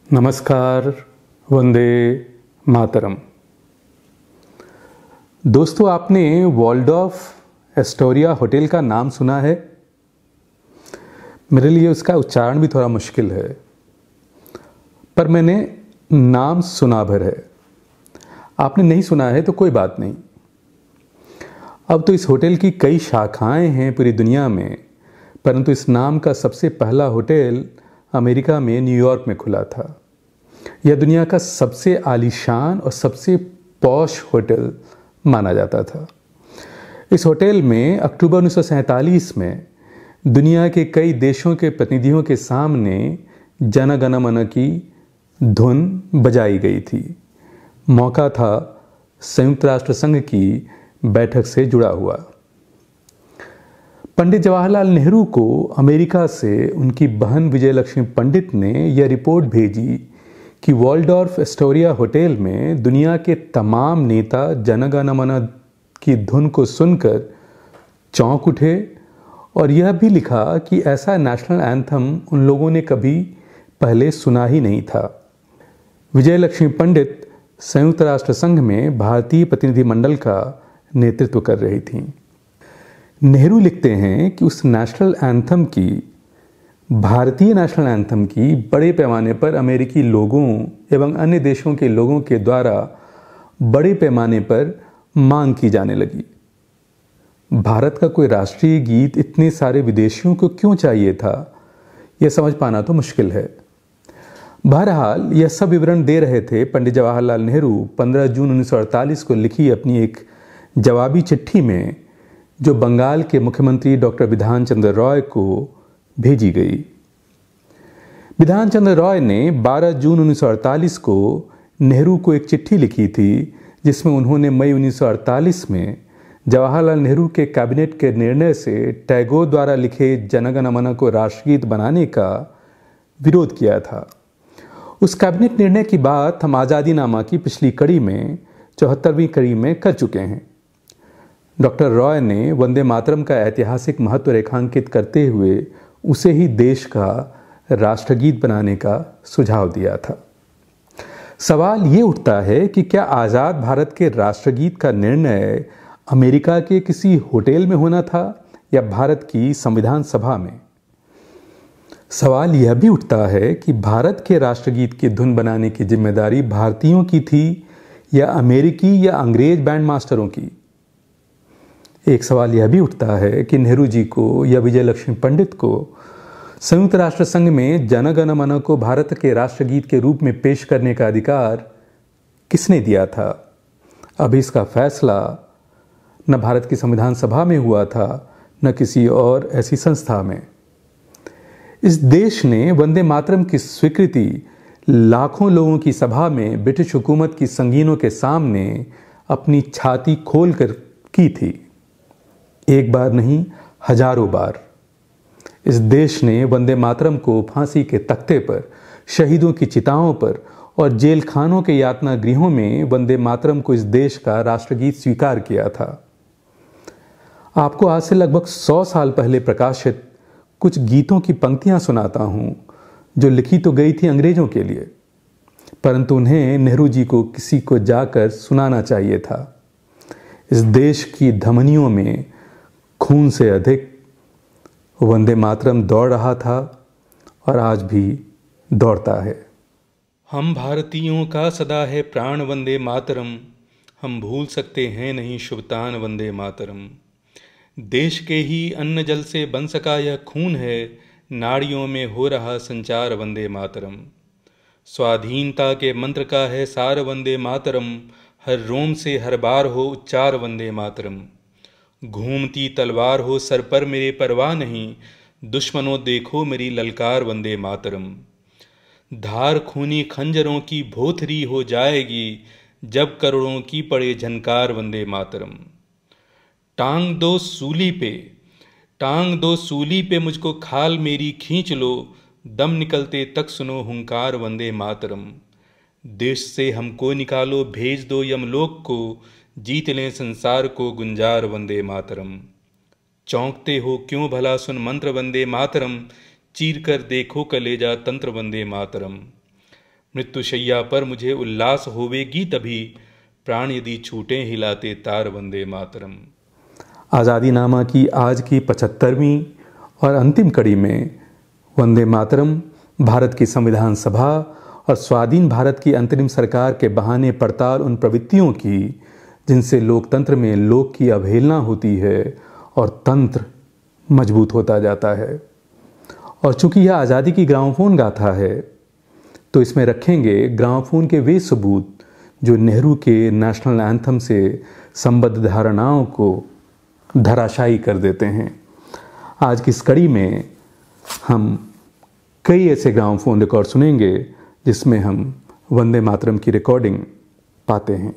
नमस्कार। वंदे मातरम। दोस्तों, आपने वॉल्डॉर्फ एस्टोरिया होटल का नाम सुना है? मेरे लिए उसका उच्चारण भी थोड़ा मुश्किल है, पर मैंने नाम सुना भर है। आपने नहीं सुना है तो कोई बात नहीं। अब तो इस होटल की कई शाखाएं हैं पूरी दुनिया में, परंतु इस नाम का सबसे पहला होटल अमेरिका में न्यूयॉर्क में खुला था। यह दुनिया का सबसे आलीशान और सबसे पॉश होटल माना जाता था। इस होटल में अक्टूबर 1947 में दुनिया के कई देशों के प्रतिनिधियों के सामने जन गण मन की धुन बजाई गई थी। मौका था संयुक्त राष्ट्र संघ की बैठक से जुड़ा हुआ। पंडित जवाहरलाल नेहरू को अमेरिका से उनकी बहन विजयलक्ष्मी पंडित ने यह रिपोर्ट भेजी कि वॉल्डॉर्फ एस्टोरिया होटल में दुनिया के तमाम नेता जन गण मन की धुन को सुनकर चौंक उठे और यह भी लिखा कि ऐसा नेशनल एंथम उन लोगों ने कभी पहले सुना ही नहीं था। विजयलक्ष्मी पंडित संयुक्त राष्ट्र संघ में भारतीय प्रतिनिधिमंडल का नेतृत्व कर रही थीं। नेहरू लिखते हैं कि उस नेशनल एंथम की, भारतीय नेशनल एंथम की बड़े पैमाने पर अमेरिकी लोगों एवं अन्य देशों के लोगों के द्वारा बड़े पैमाने पर मांग की जाने लगी। भारत का कोई राष्ट्रीय गीत इतने सारे विदेशियों को क्यों चाहिए था, यह समझ पाना तो मुश्किल है। बहरहाल यह सब विवरण दे रहे थे पंडित जवाहरलाल नेहरू 15 जून 1948 को लिखी अपनी एक जवाबी चिट्ठी में, जो बंगाल के मुख्यमंत्री डॉक्टर बिधान चंद्र रॉय को भेजी गई। बिधान चंद्र रॉय ने 12 जून 1948 को नेहरू को एक चिट्ठी लिखी थी, जिसमें उन्होंने मई 1948 में जवाहरलाल नेहरू के कैबिनेट के निर्णय से टैगोर द्वारा लिखे जन गण मन को राष्ट्रगीत बनाने का विरोध किया था। उस कैबिनेट निर्णय की बात हम आज़ादीनामा की पिछली कड़ी में 74वीं कड़ी में कर चुके हैं। डॉक्टर रॉय ने वंदे मातरम का ऐतिहासिक महत्व रेखांकित करते हुए उसे ही देश का राष्ट्रगीत बनाने का सुझाव दिया था। सवाल ये उठता है कि क्या आज़ाद भारत के राष्ट्रगीत का निर्णय अमेरिका के किसी होटल में होना था या भारत की संविधान सभा में? सवाल यह भी उठता है कि भारत के राष्ट्रगीत की धुन बनाने की जिम्मेदारी भारतीयों की थी या अमेरिकी या अंग्रेज बैंड मास्टरों की? एक सवाल यह भी उठता है कि नेहरू जी को या विजयलक्ष्मी पंडित को संयुक्त राष्ट्र संघ में जन गण मन को भारत के राष्ट्रगीत के रूप में पेश करने का अधिकार किसने दिया था? अभी इसका फैसला न भारत की संविधान सभा में हुआ था, न किसी और ऐसी संस्था में। इस देश ने वंदे मातरम की स्वीकृति लाखों लोगों की सभा में ब्रिटिश हुकूमत की संगीनों के सामने अपनी छाती खोलकर की थी। एक बार नहीं, हजारों बार इस देश ने वंदे मातरम को फांसी के तख्ते पर, शहीदों की चिताओं पर और जेल खानों के यातना गृहों में वंदे मातरम को इस देश का राष्ट्रगीत स्वीकार किया था। आपको आज से लगभग 100 साल पहले प्रकाशित कुछ गीतों की पंक्तियां सुनाता हूं, जो लिखी तो गई थी अंग्रेजों के लिए, परंतु उन्हें नेहरू जी को किसी को जाकर सुनाना चाहिए था। इस देश की धमनियों में खून से अधिक वंदे मातरम दौड़ रहा था और आज भी दौड़ता है। हम भारतीयों का सदा है प्राण वंदे मातरम, हम भूल सकते हैं नहीं शुभतान वंदे मातरम। देश के ही अन्न जल से बन सका यह खून है, नाड़ियों में हो रहा संचार वंदे मातरम। स्वाधीनता के मंत्र का है सार वंदे मातरम, हर रोम से हर बार हो उच्चार वंदे मातरम। घूमती तलवार हो सर पर मेरे परवाह नहीं, दुश्मनों देखो मेरी ललकार वंदे मातरम। धार खूनी खंजरों की भोथरी हो जाएगी, जब करोड़ों की पड़े झनकार वंदे मातरम। टांग दो सूली पे मुझको खाल मेरी खींच लो, दम निकलते तक सुनो हुंकार वंदे मातरम। देश से हमको निकालो भेज दो यमलोक को, जीत लें संसार को गुंजार वंदे मातरम। चौंकते हो क्यों भला सुन मंत्र वंदे मातरम, चीर कर देखो कलेजा तंत्र वंदे मातरम। मृत्युशैया पर मुझे उल्लास होवेगी तभी, प्राण यदि छूटे हिलाते तार वंदे मातरम। आज़ादीनामा की आज की 75वीं और अंतिम कड़ी में वंदे मातरम भारत की संविधान सभा और स्वाधीन भारत की अंतरिम सरकार के बहाने पड़ताल उन प्रवृत्तियों की जिनसे लोकतंत्र में लोक की अवहेलना होती है और तंत्र मजबूत होता जाता है। और चूंकि यह आज़ादी की ग्रामोफोन गाथा है, तो इसमें रखेंगे ग्रामोफोन के वे सबूत जो नेहरू के नेशनल एंथम से संबद्ध धारणाओं को धराशायी कर देते हैं। आज की इस कड़ी में हम कई ऐसे ग्रामोफोन रिकॉर्ड सुनेंगे जिसमें हम वंदे मातरम की रिकॉर्डिंग पाते हैं।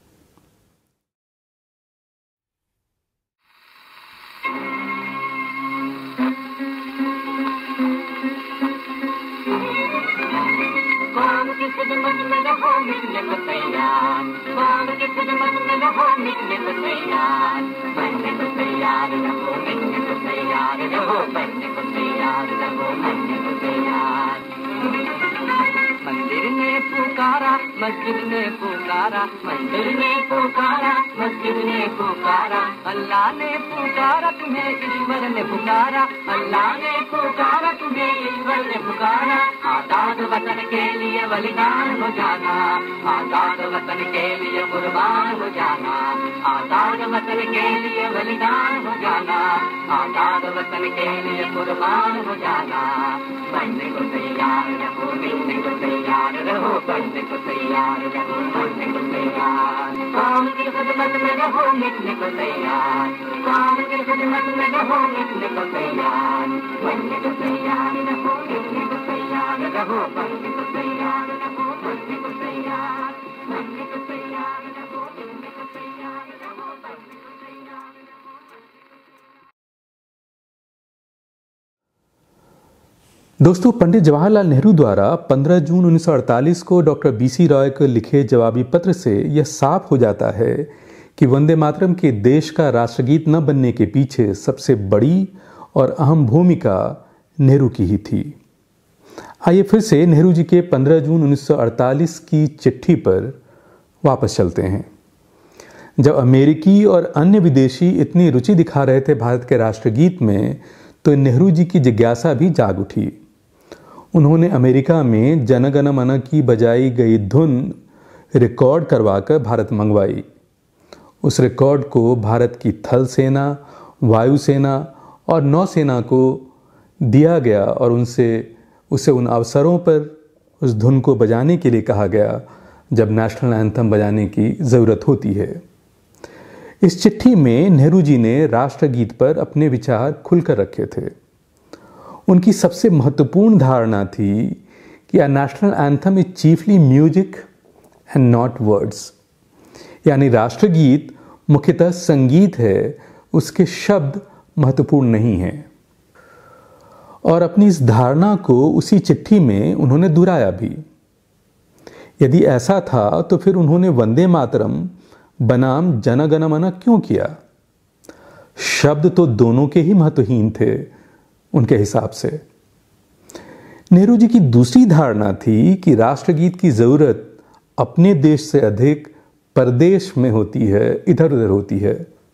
मंदिर ने पुकारा, मस्जिद ने पुकारा, मंदिर ने पुकारा, मस्जिद ने पुकारा, अल्लाह ने पुकारा तुम्हें, ईश्वर ने पुकारा, अल्लाह ने पुकारा तुम्हें, ईश्वर ने पुकारा। आजाद वतन के लिए बलिदान हो जाना, आजाद वतन के लिए कुर्बान हो जाना, आजाद वतन के लिए बलिदान हो जाना, आजाद वतन के लिए कुर्बान हो जाना। बनने को तैयार रहो, मिलने को तैयार रहो, बनने को तैयार रहो, बनने को तैयार। काम की खिदमत में रहो, मिटने को तैयार, काम की खिदमत में रहो, मिटने को तैयार, बनने को तैयार रहो, मिटने को तैयार रहो, बनने को तैयार रहो, बनने को तैयार, बनने को तैयार रहो, मिटने को तैयार रहो, बनने को तैयार रहो। दोस्तों, पंडित जवाहरलाल नेहरू द्वारा 15 जून 1948 को डॉक्टर बीसी रॉय को लिखे जवाबी पत्र से यह साफ हो जाता है कि वंदे मातरम के देश का राष्ट्रगीत न बनने के पीछे सबसे बड़ी और अहम भूमिका नेहरू की ही थी। आइए फिर से नेहरू जी के 15 जून 1948 की चिट्ठी पर वापस चलते हैं। जब अमेरिकी और अन्य विदेशी इतनी रुचि दिखा रहे थे भारत के राष्ट्रगीत में, तो नेहरू जी की जिज्ञासा भी जाग उठी। उन्होंने अमेरिका में जन गण मन की बजाई गई धुन रिकॉर्ड करवाकर भारत मंगवाई। उस रिकॉर्ड को भारत की थल सेना, वायुसेना और नौसेना को दिया गया और उसे उन अवसरों पर उस धुन को बजाने के लिए कहा गया जब नेशनल एंथम बजाने की ज़रूरत होती है। इस चिट्ठी में नेहरू जी ने राष्ट्रगीत पर अपने विचार खुलकर रखे थे। उनकी सबसे महत्वपूर्ण धारणा थी कि a national anthem is chiefly music and not words, यानी राष्ट्रगीत मुख्यतः संगीत है, उसके शब्द महत्वपूर्ण नहीं हैं। और अपनी इस धारणा को उसी चिट्ठी में उन्होंने दोहराया भी। यदि ऐसा था तो फिर उन्होंने वंदे मातरम बनाम जन गण मन क्यों किया? शब्द तो दोनों के ही महत्वहीन थे उनके हिसाब से। नेहरू जी की दूसरी धारणा थी कि राष्ट्रगीत की जरूरत अपने देश से अधिक परदेश में होती है, इधर उधर होती है।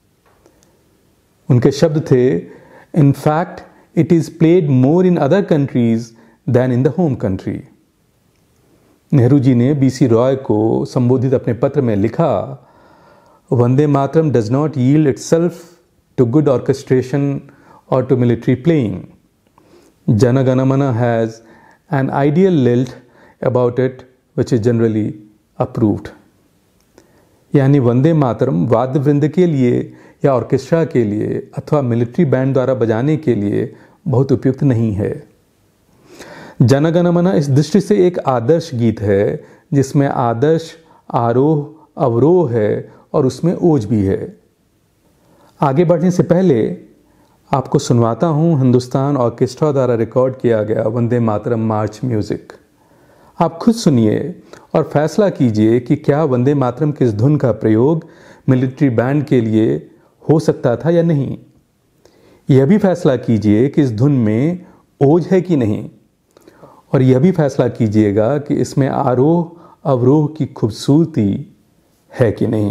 उनके शब्द थे, in fact it is played more in other countries than in the home country. Nehru ji ने बीसी रॉय को संबोधित अपने पत्र में लिखा, Vande Mataram does not yield itself to good orchestration or to military playing. Jana Gana Mana has an ideal lilt about it which is generally approved. यानी वंदे मातरम वाद्य वृंद के लिए या ऑर्केस्ट्रा के लिए अथवा मिलिट्री बैंड द्वारा बजाने के लिए बहुत उपयुक्त नहीं है। जन गण मन इस दृष्टि से एक आदर्श गीत है जिसमें आदर्श आरोह अवरोह है और उसमें ओज भी है। आगे बढ़ने से पहले आपको सुनवाता हूँ हिंदुस्तान ऑर्केस्ट्रा द्वारा रिकॉर्ड किया गया वंदे मातरम मार्च म्यूजिक। आप खुद सुनिए और फैसला कीजिए कि क्या वंदे मातरम की इस धुन का प्रयोग मिलिट्री बैंड के लिए हो सकता था या नहीं। यह भी फैसला कीजिए कि इस धुन में ओज है कि नहीं। और यह भी फैसला कीजिएगा कि इसमें आरोह अवरोह की खूबसूरती है कि नहीं।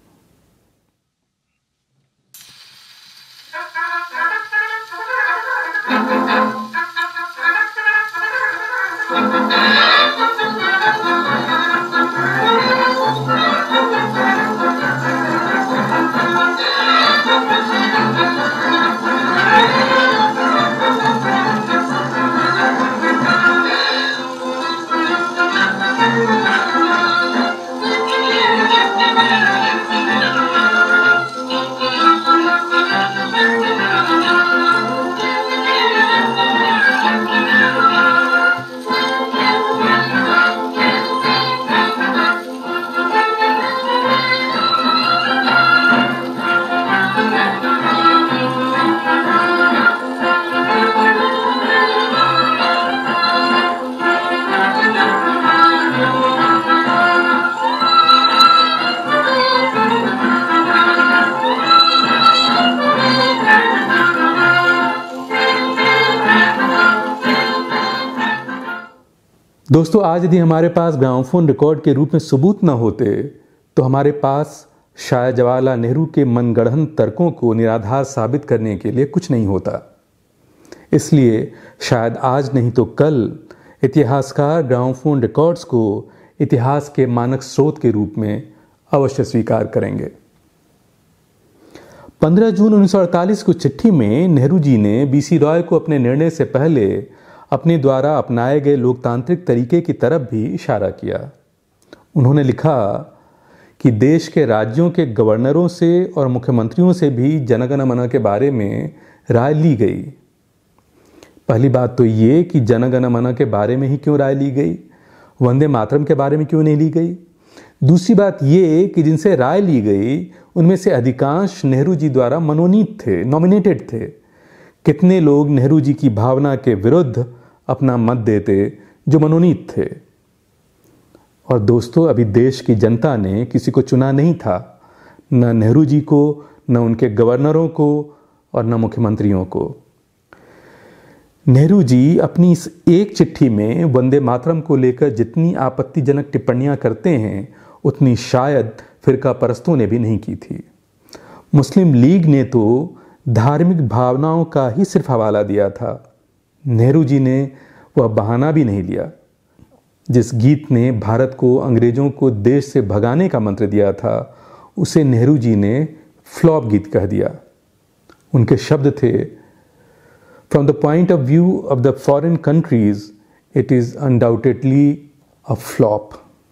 दोस्तों, आज यदि हमारे पास ग्रामोफोन रिकॉर्ड के रूप में सबूत न होते तो हमारे पास शायद जवाहरलाल नेहरू के मनगढ़ंत तर्कों को निराधार साबित करने के लिए कुछ नहीं होता। इसलिए शायद आज नहीं तो कल इतिहासकार ग्रामोफोन रिकॉर्ड्स को इतिहास के मानक स्रोत के रूप में अवश्य स्वीकार करेंगे। 15 जून 1948 को चिट्ठी में नेहरू जी ने बीसी रॉय को अपने निर्णय से पहले अपने द्वारा अपनाए गए लोकतांत्रिक तरीके की तरफ भी इशारा किया। उन्होंने लिखा कि देश के राज्यों के गवर्नरों से और मुख्यमंत्रियों से भी जनगण मन के बारे में राय ली गई। पहली बात तो ये कि जनगण मन के बारे में ही क्यों राय ली गई, वंदे मातरम के बारे में क्यों नहीं ली गई। दूसरी बात ये कि जिनसे राय ली गई उनमें से अधिकांश नेहरू जी द्वारा मनोनीत थे, नॉमिनेटेड थे। कितने लोग नेहरू जी की भावना के विरुद्ध अपना मत देते जो मनोनीत थे। और दोस्तों, अभी देश की जनता ने किसी को चुना नहीं था, न नेहरू जी को, न उनके गवर्नरों को और न मुख्यमंत्रियों को। नेहरू जी अपनी इस एक चिट्ठी में वंदे मातरम को लेकर जितनी आपत्तिजनक टिप्पणियां करते हैं उतनी शायद फिरका परस्तों ने भी नहीं की थी। मुस्लिम लीग ने तो धार्मिक भावनाओं का ही सिर्फ हवाला दिया था। नेहरू जी ने वह बहाना भी नहीं लिया। जिस गीत ने भारत को अंग्रेजों को देश से भगाने का मंत्र दिया था उसे नेहरू जी ने फ्लॉप गीत कह दिया। उनके शब्द थे, from the point of view of the foreign countries it is undoubtedly a flop.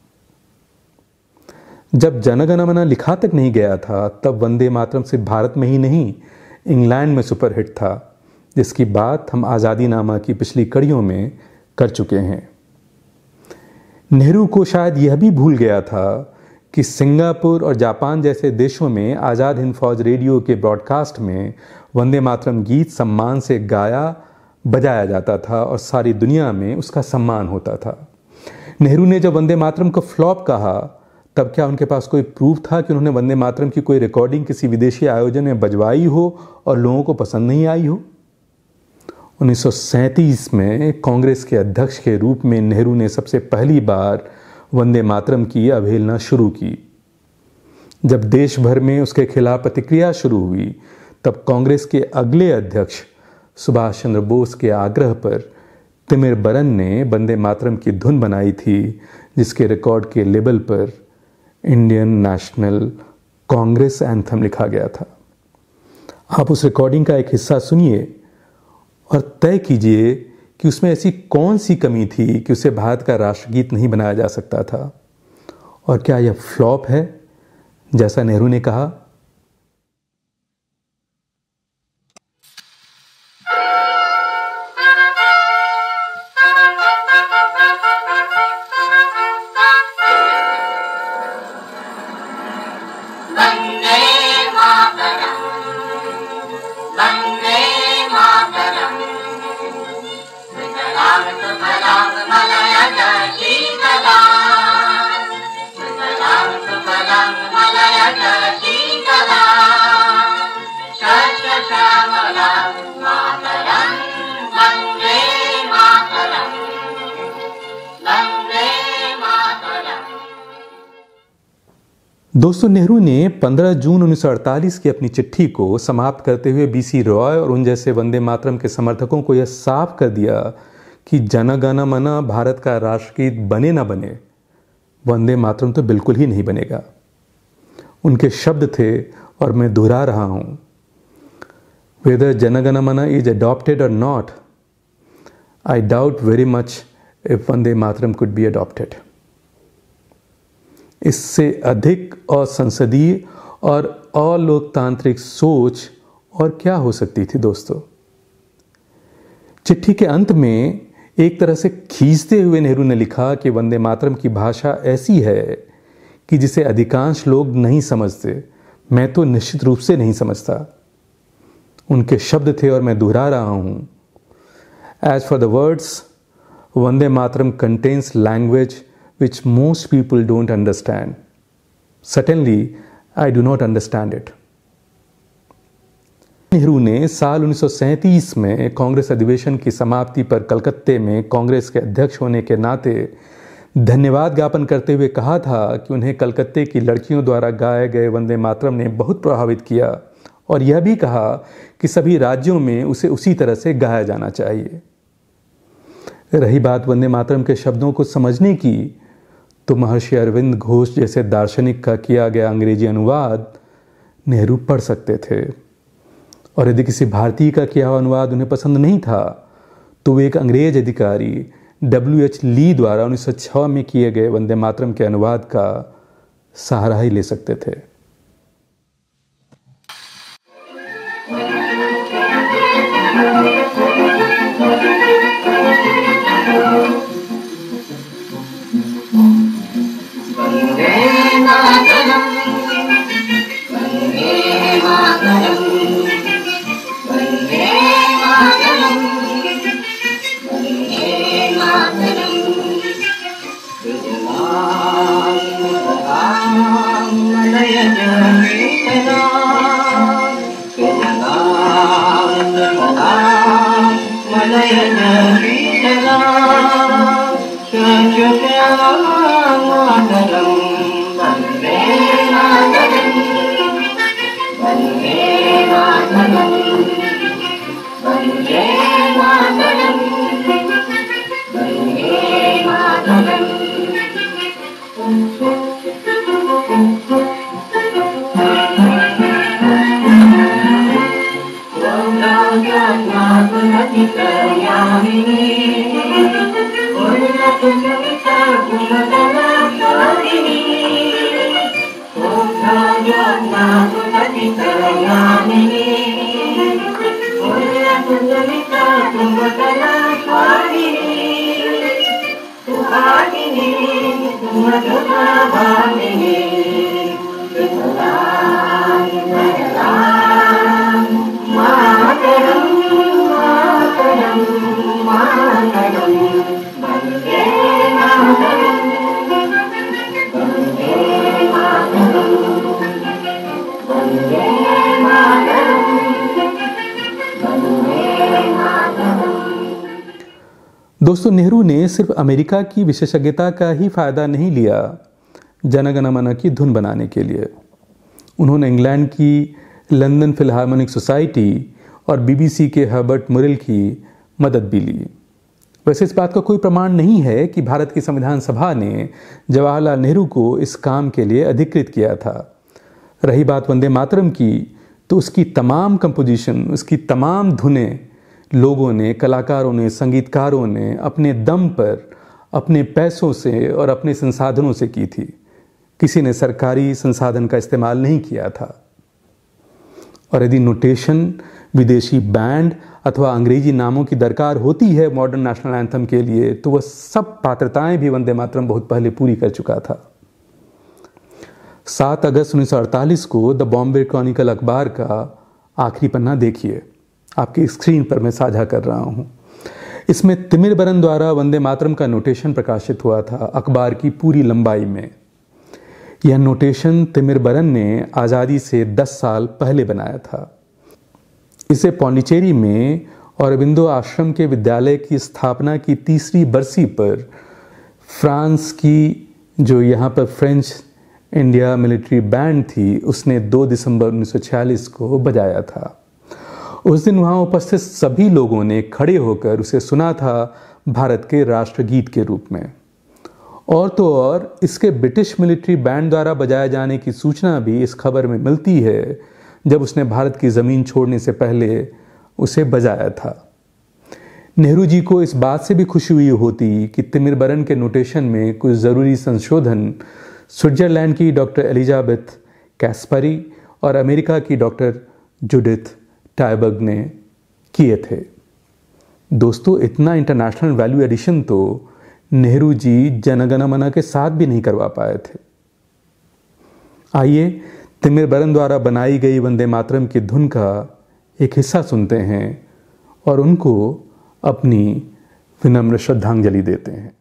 जब जनगण मन लिखा तक नहीं गया था तब वंदे मातरम सिर्फ भारत में ही नहीं इंग्लैंड में सुपरहिट था, जिसकी बात हम आज़ादीनामा की पिछली कड़ियों में कर चुके हैं। नेहरू को शायद यह भी भूल गया था कि सिंगापुर और जापान जैसे देशों में आज़ाद हिंद फौज रेडियो के ब्रॉडकास्ट में वंदे मातरम गीत सम्मान से गाया बजाया जाता था और सारी दुनिया में उसका सम्मान होता था। नेहरू ने जब वंदे मातरम को फ्लॉप कहा तब क्या उनके पास कोई प्रूफ था कि उन्होंने वंदे मातरम की कोई रिकॉर्डिंग किसी विदेशी आयोजन में बजवाई हो और लोगों को पसंद नहीं आई हो। 1937 में कांग्रेस के अध्यक्ष के रूप में नेहरू ने सबसे पहली बार वंदे मातरम की अवहेलना शुरू की। जब देश भर में उसके खिलाफ प्रतिक्रिया शुरू हुई तब कांग्रेस के अगले अध्यक्ष सुभाष चंद्र बोस के आग्रह पर तिमिर-बरन ने वंदे मातरम की धुन बनाई थी, जिसके रिकॉर्ड के लेबल पर इंडियन नेशनल कांग्रेस एंथम लिखा गया था। आप उस रिकॉर्डिंग का एक हिस्सा सुनिए और तय कीजिए कि उसमें ऐसी कौन सी कमी थी कि उसे भारत का राष्ट्रगीत नहीं बनाया जा सकता था, और क्या यह फ्लॉप है जैसा नेहरू ने कहा। Malaya दोस्तों, नेहरू ने 15 जून 1948 की अपनी चिट्ठी को समाप्त करते हुए बीसी रॉय और उन जैसे वंदे मातरम के समर्थकों को यह साफ कर दिया कि जन गण मन भारत का राष्ट्रगीत बने ना बने, वंदे मातरम तो बिल्कुल ही नहीं बनेगा। उनके शब्द थे और मैं दोहरा रहा हूं, weather Jana Gana Mana is adopted और not, I doubt very much if Vande Mataram could be adopted. इससे अधिक असंसदीय और अलोकतांत्रिक सोच और क्या हो सकती थी दोस्तों। चिट्ठी के अंत में एक तरह से खींचते हुए नेहरू ने लिखा कि वंदे मातरम की भाषा ऐसी है कि जिसे अधिकांश लोग नहीं समझते, मैं तो निश्चित रूप से नहीं समझता। उनके शब्द थे और मैं दोहरा रहा हूं, as for the words, Vande Mataram contains language which most people don't understand. Certainly, I do not understand it. Nehru ने साल 1937 में कांग्रेस अधिवेशन की समाप्ति पर कलकत्ते में कांग्रेस के अध्यक्ष होने के नाते धन्यवाद ज्ञापन करते हुए कहा था कि उन्हें कलकत्ते की लड़कियों द्वारा गाए गए वंदे मातरम ने बहुत प्रभावित किया, और यह भी कहा कि सभी राज्यों में उसे उसी तरह से गाया जाना चाहिए। रही बात वंदे मातरम के शब्दों को समझने की, तो महर्षि अरविंद घोष जैसे दार्शनिक का किया गया अंग्रेजी अनुवाद नेहरू पढ़ सकते थे, और यदि किसी भारतीय का किया हुआ अनुवाद उन्हें पसंद नहीं था तो वे एक अंग्रेज अधिकारी W.H. ली द्वारा 1906 में किए गए वंदे मातरम के अनुवाद का सहारा ही ले सकते थे। दोस्तों, नेहरू ने सिर्फ अमेरिका की विशेषज्ञता का ही फायदा नहीं लिया जन गण मन की धुन बनाने के लिए। उन्होंने इंग्लैंड की लंदन फिलहार्मोनिक सोसाइटी और BBC के हर्बर्ट मुरिल की मदद भी ली। वैसे इस बात का कोई प्रमाण नहीं है कि भारत की संविधान सभा ने जवाहरलाल नेहरू को इस काम के लिए अधिकृत किया था। रही बात वंदे मातरम की, तो उसकी तमाम कंपोजिशन, उसकी तमाम धुनें लोगों ने, कलाकारों ने, संगीतकारों ने अपने दम पर, अपने पैसों से और अपने संसाधनों से की थी। किसी ने सरकारी संसाधन का इस्तेमाल नहीं किया था। और यदि नोटेशन, विदेशी बैंड अथवा अंग्रेजी नामों की दरकार होती है मॉडर्न नेशनल एंथम के लिए, तो वह सब पात्रताएं भी वंदे मातरम बहुत पहले पूरी कर चुका था। 7 अगस्त 1948 को द बॉम्बे क्रॉनिकल अखबार का आखिरी पन्ना देखिए, आपकी स्क्रीन पर मैं साझा कर रहा हूं। इसमें तिमिरबरन द्वारा वंदे मातरम का नोटेशन प्रकाशित हुआ था अखबार की पूरी लंबाई में। यह नोटेशन तिमिरबरन ने आज़ादी से 10 साल पहले बनाया था। इसे पौंडीचेरी में औरबिंदो आश्रम के विद्यालय की स्थापना की 3री बरसी पर फ्रांस की, जो यहाँ पर फ्रेंच इंडिया मिलिट्री बैंड थी, उसने 2 दिसंबर 1946 को बजाया था। उस दिन वहाँ उपस्थित सभी लोगों ने खड़े होकर उसे सुना था भारत के राष्ट्रगीत के रूप में। और तो और इसके ब्रिटिश मिलिट्री बैंड द्वारा बजाए जाने की सूचना भी इस खबर में मिलती है, जब उसने भारत की ज़मीन छोड़ने से पहले उसे बजाया था। नेहरू जी को इस बात से भी खुशी हुई होती कि तिमिरबरन के नोटेशन में कुछ ज़रूरी संशोधन स्विट्ज़रलैंड की डॉक्टर एलिजाबेथ कैस्परी और अमेरिका की डॉक्टर जूडिथ टायबर्ग ने किए थे। दोस्तों, इतना इंटरनेशनल वैल्यू एडिशन तो नेहरू जी जनगण मन के साथ भी नहीं करवा पाए थे। आइए तिमिरबरन द्वारा बनाई गई वंदे मातरम की धुन का एक हिस्सा सुनते हैं और उनको अपनी विनम्र श्रद्धांजलि देते हैं।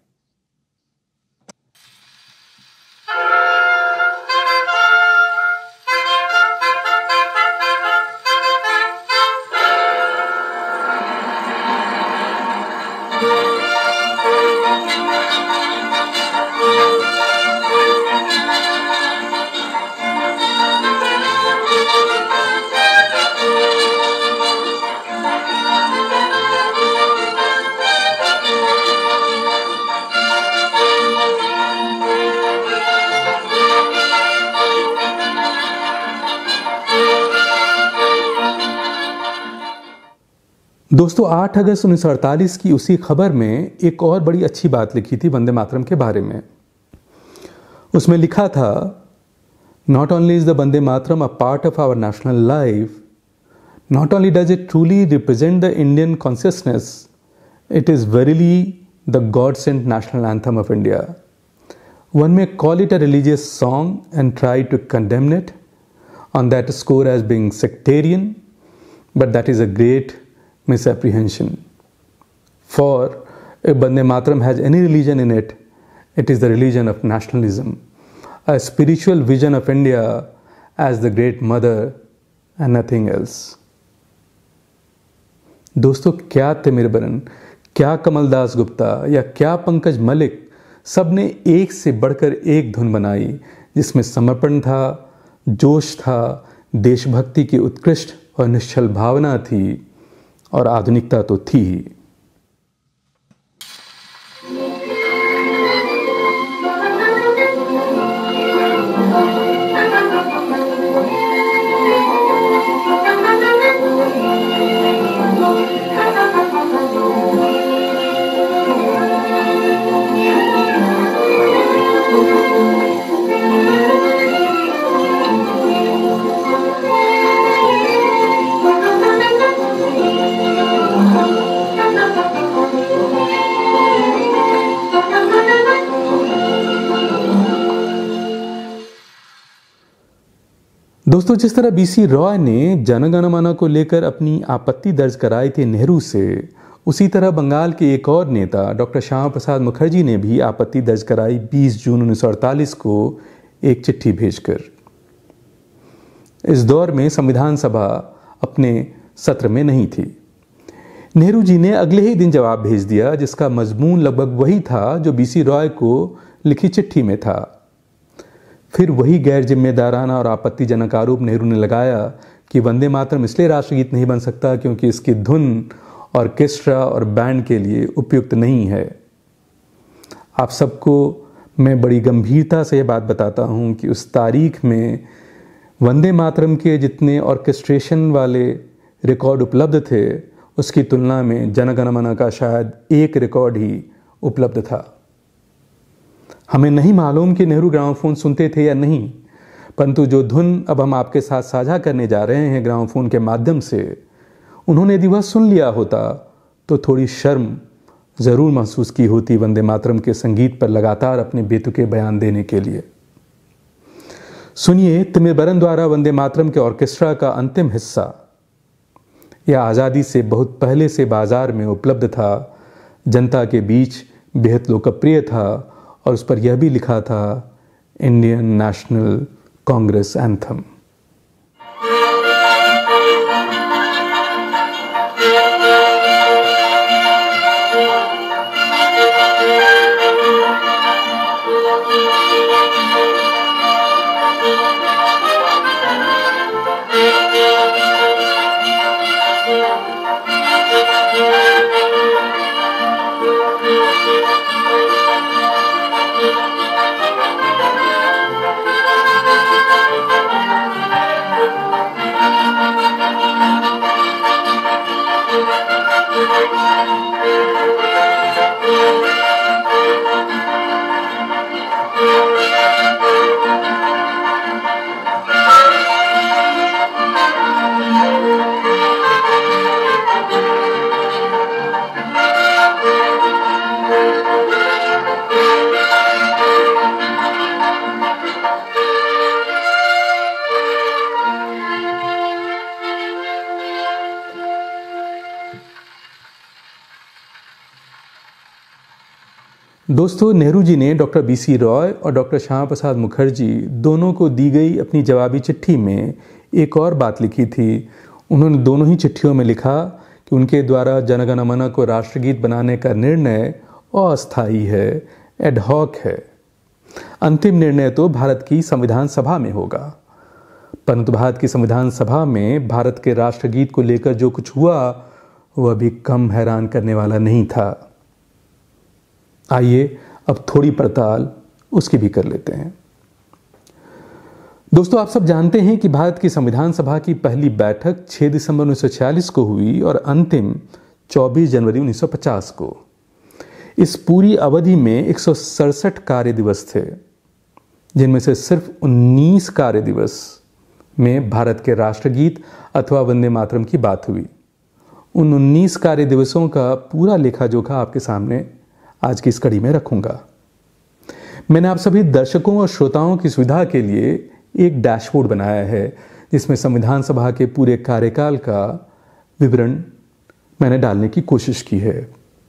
दोस्तों, 8 अगस्त 1948 की उसी खबर में एक और बड़ी अच्छी बात लिखी थी वंदे मातरम के बारे में। उसमें लिखा था, not only is the Vande Mataram a part of our national life, not only does it truly represent the Indian consciousness, it is verily the god sent national anthem of India. One may call it a religious song and try to condemn it on that score as being sectarian, but that is a great misapprehension. For if Vande Mataram has any religion in it, it is the religion of nationalism, a spiritual vision of India as the great mother and nothing else. दोस्तों, क्या तिमिरबरन, क्या कमलदास गुप्ता या क्या पंकज मलिक, सब ने एक से बढ़कर एक धुन बनाई जिसमें समर्पण था, जोश था, देशभक्ति की उत्कृष्ट और निश्चल भावना थी और आधुनिकता तो थी ही। दोस्तों, जिस तरह बीसी रॉय ने जनगण मन को लेकर अपनी आपत्ति दर्ज कराई थी नेहरू से, उसी तरह बंगाल के एक और नेता डॉक्टर श्यामा प्रसाद मुखर्जी ने भी आपत्ति दर्ज कराई 20 जून 1948 को एक चिट्ठी भेजकर। इस दौर में संविधान सभा अपने सत्र में नहीं थी। नेहरू जी ने अगले ही दिन जवाब भेज दिया, जिसका मजमून लगभग वही था जो बीसी रॉय को लिखी चिट्ठी में था। फिर वही गैर जिम्मेदाराना और आपत्तिजनक आरोप नेहरू ने लगाया कि वंदे मातरम इसलिए राष्ट्रगीत नहीं बन सकता क्योंकि इसकी धुन ऑर्केस्ट्रा और बैंड के लिए उपयुक्त नहीं है। आप सबको मैं बड़ी गंभीरता से यह बात बताता हूं कि उस तारीख में वंदे मातरम के जितने ऑर्केस्ट्रेशन वाले रिकॉर्ड उपलब्ध थे, उसकी तुलना में जनगण मन का शायद एक रिकॉर्ड ही उपलब्ध था। हमें नहीं मालूम कि नेहरू ग्रामोफोन सुनते थे या नहीं, परंतु जो धुन अब हम आपके साथ साझा करने जा रहे हैं ग्रामोफोन के माध्यम से, उन्होंने यदि वह सुन लिया होता तो थोड़ी शर्म ज़रूर महसूस की होती वंदे मातरम के संगीत पर लगातार अपने बेतुके बयान देने के लिए। सुनिए तिमिरबरन द्वारा वंदे मातरम के ऑर्केस्ट्रा का अंतिम हिस्सा। यह आज़ादी से बहुत पहले से बाजार में उपलब्ध था, जनता के बीच बेहद लोकप्रिय था और उस पर यह भी लिखा था, इंडियन नेशनल कांग्रेस एंथम। दोस्तों, नेहरू जी ने डॉक्टर बीसी रॉय और डॉक्टर श्यामा प्रसाद मुखर्जी दोनों को दी गई अपनी जवाबी चिट्ठी में एक और बात लिखी थी। उन्होंने दोनों ही चिट्ठियों में लिखा कि उनके द्वारा जनगण मन को राष्ट्रगीत बनाने का निर्णय अस्थायी है, एडहॉक है। अंतिम निर्णय तो भारत की संविधान सभा में होगा, परंतु भारत की संविधान सभा में भारत के राष्ट्रगीत को लेकर जो कुछ हुआ वह भी कम हैरान करने वाला नहीं था। आइए अब थोड़ी पड़ताल उसकी भी कर लेते हैं। दोस्तों, आप सब जानते हैं कि भारत की संविधान सभा की पहली बैठक 6 दिसंबर 1946 को हुई और अंतिम 24 जनवरी 1950 को। इस पूरी अवधि में 167 कार्य दिवस थे, जिनमें से सिर्फ 19 कार्य दिवस में भारत के राष्ट्रगीत अथवा वंदे मातरम की बात हुई। उन 19 कार्य दिवसों का पूरा लेखा जोखा आपके सामने आज की इस कड़ी में रखूंगा। मैंने आप सभी दर्शकों और श्रोताओं की सुविधा के लिए एक डैशबोर्ड बनाया है, जिसमें संविधान सभा के पूरे कार्यकाल का विवरण मैंने डालने की कोशिश की है।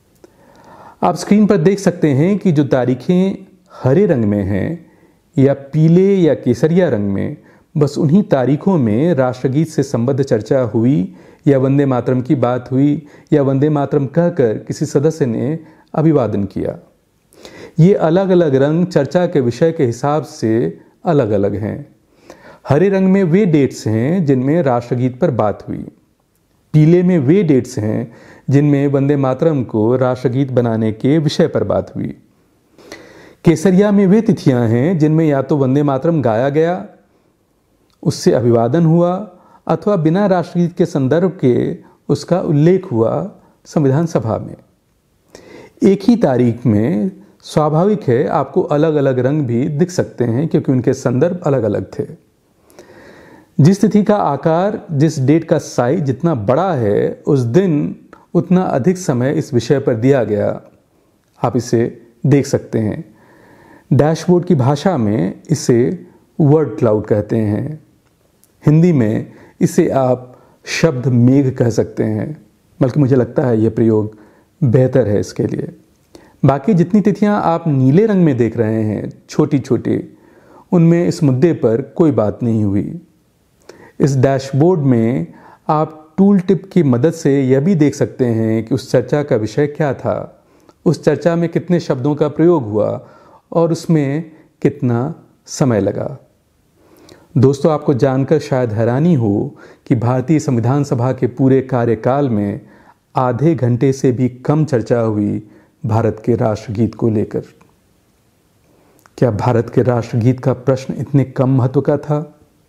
आप स्क्रीन पर देख सकते हैं कि जो तारीखें हरे रंग में हैं या पीले या केसरिया रंग में, बस उन्हीं तारीखों में राष्ट्रगीत से संबद्ध चर्चा हुई या वंदे मातरम की बात हुई या वंदे मातरम कहकर किसी सदस्य ने अभिवादन किया। ये अलग अलग रंग चर्चा के विषय के हिसाब से अलग अलग हैं। हरे रंग में वे डेट्स हैं जिनमें राष्ट्रगीत पर बात हुई, पीले में वे डेट्स हैं जिनमें वंदे मातरम को राष्ट्रगीत बनाने के विषय पर बात हुई, केसरिया में वे तिथियां हैं जिनमें या तो वंदे मातरम गाया गया, उससे अभिवादन हुआ, अथवा बिना राष्ट्रगीत के संदर्भ के उसका उल्लेख हुआ संविधान सभा में। एक ही तारीख में स्वाभाविक है आपको अलग अलग रंग भी दिख सकते हैं, क्योंकि उनके संदर्भ अलग अलग थे। जिस तिथि का आकार, जिस डेट का साइज जितना बड़ा है, उस दिन उतना अधिक समय इस विषय पर दिया गया। आप इसे देख सकते हैं। डैशबोर्ड की भाषा में इसे वर्ड क्लाउड कहते हैं। हिंदी में इसे आप शब्द मेघ कह सकते हैं, बल्कि मुझे लगता है यह प्रयोग बेहतर है इसके लिए। बाकी जितनी तिथियां आप नीले रंग में देख रहे हैं, छोटी छोटी, उनमें इस मुद्दे पर कोई बात नहीं हुई। इस डैशबोर्ड में आप टूल टिप की मदद से यह भी देख सकते हैं कि उस चर्चा का विषय क्या था, उस चर्चा में कितने शब्दों का प्रयोग हुआ और उसमें कितना समय लगा। दोस्तों, आपको जानकर शायद हैरानी हो कि भारतीय संविधान सभा के पूरे कार्यकाल में आधे घंटे से भी कम चर्चा हुई भारत के राष्ट्रगीत को लेकर। क्या भारत के राष्ट्रगीत का प्रश्न इतने कम महत्व का था?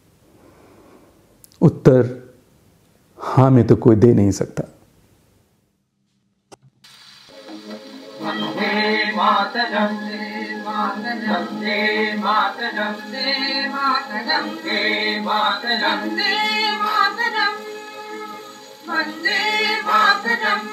उत्तर हाँ में तो कोई दे नहीं सकता। वंदे मातरम, वंदे मातरम, वंदे मातरम, वंदे मातरम, वंदे मातरम,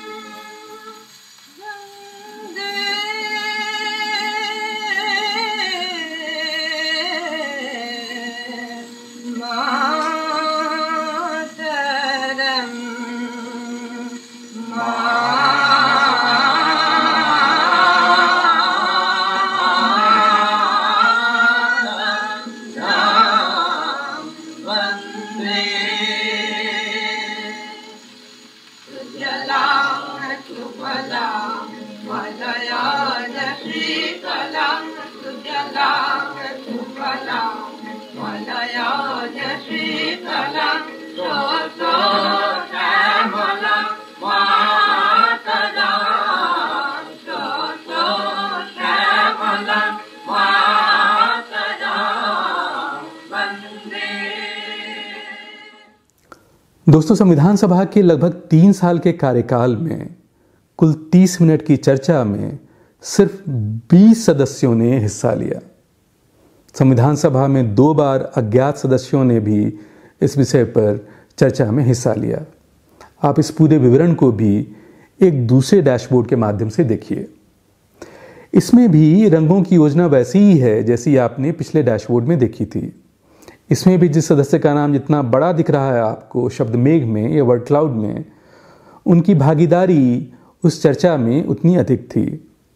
दोस्तों, संविधान सभा के लगभग 3 साल के कार्यकाल में कुल 30 मिनट की चर्चा में सिर्फ 20 सदस्यों ने हिस्सा लिया। संविधान सभा में 2 बार अज्ञात सदस्यों ने भी इस विषय पर चर्चा में हिस्सा लिया। आप इस पूरे विवरण को भी एक दूसरे डैशबोर्ड के माध्यम से देखिए। इसमें भी रंगों की योजना वैसी ही है जैसी आपने पिछले डैशबोर्ड में देखी थी। इसमें भी जिस सदस्य का नाम जितना बड़ा दिख रहा है आपको शब्द मेघ में या वर्ड क्लाउड में, उनकी भागीदारी उस चर्चा में उतनी अधिक थी।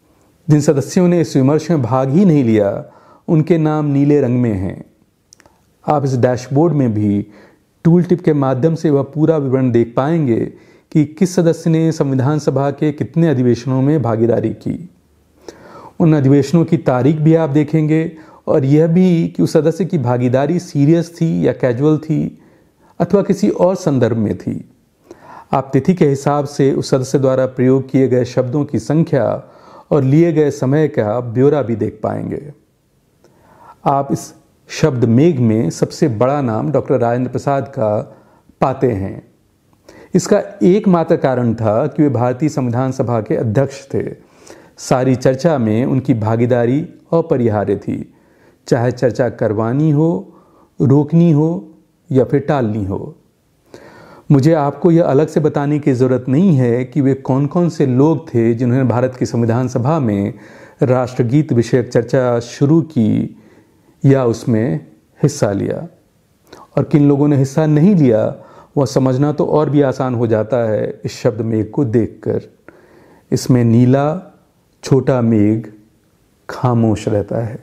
जिन सदस्यों ने इस विमर्श में भाग ही नहीं लिया उनके नाम नीले रंग में हैं। आप इस डैशबोर्ड में भी टूल टिप के माध्यम से वह पूरा विवरण देख पाएंगे कि किस सदस्य ने संविधान सभा के कितने अधिवेशनों में भागीदारी की। उन अधिवेशनों की तारीख भी आप देखेंगे और यह भी कि उस सदस्य की भागीदारी सीरियस थी या कैजुअल थी अथवा किसी और संदर्भ में थी। आप तिथि के हिसाब से उस सदस्य द्वारा प्रयोग किए गए शब्दों की संख्या और लिए गए समय का ब्यौरा भी देख पाएंगे। आप इस शब्द मेघ में सबसे बड़ा नाम डॉक्टर राजेंद्र प्रसाद का पाते हैं। इसका एकमात्र कारण था कि वे भारतीय संविधान सभा के अध्यक्ष थे। सारी चर्चा में उनकी भागीदारी अपरिहार्य थी, चाहे चर्चा करवानी हो, रोकनी हो या फिर टालनी हो। मुझे आपको यह अलग से बताने की ज़रूरत नहीं है कि वे कौन कौन से लोग थे जिन्होंने भारत की संविधान सभा में राष्ट्रगीत विषयक चर्चा शुरू की या उसमें हिस्सा लिया, और किन लोगों ने हिस्सा नहीं लिया वह समझना तो और भी आसान हो जाता है इस शब्द मेघ को देखकर। इसमें नीला छोटा मेघ खामोश रहता है।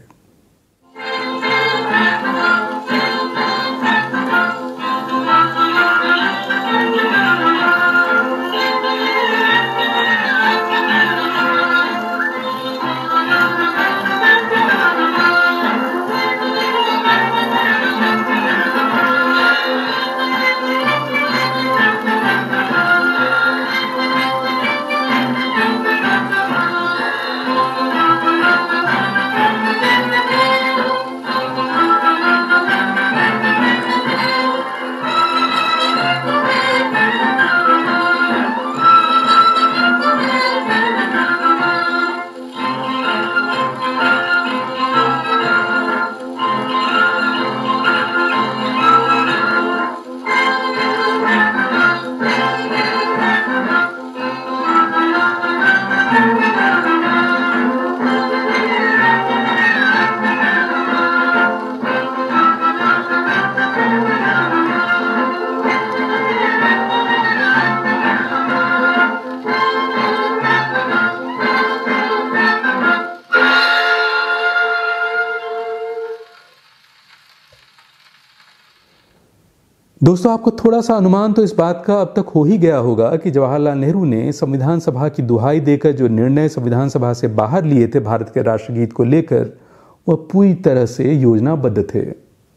दोस्तों, आपको थोड़ा सा अनुमान तो इस बात का अब तक हो ही गया होगा कि जवाहरलाल नेहरू ने संविधान सभा की दुहाई देकर जो निर्णय संविधान सभा से बाहर लिए थे भारत के राष्ट्रगीत को लेकर, वह पूरी तरह से योजनाबद्ध थे।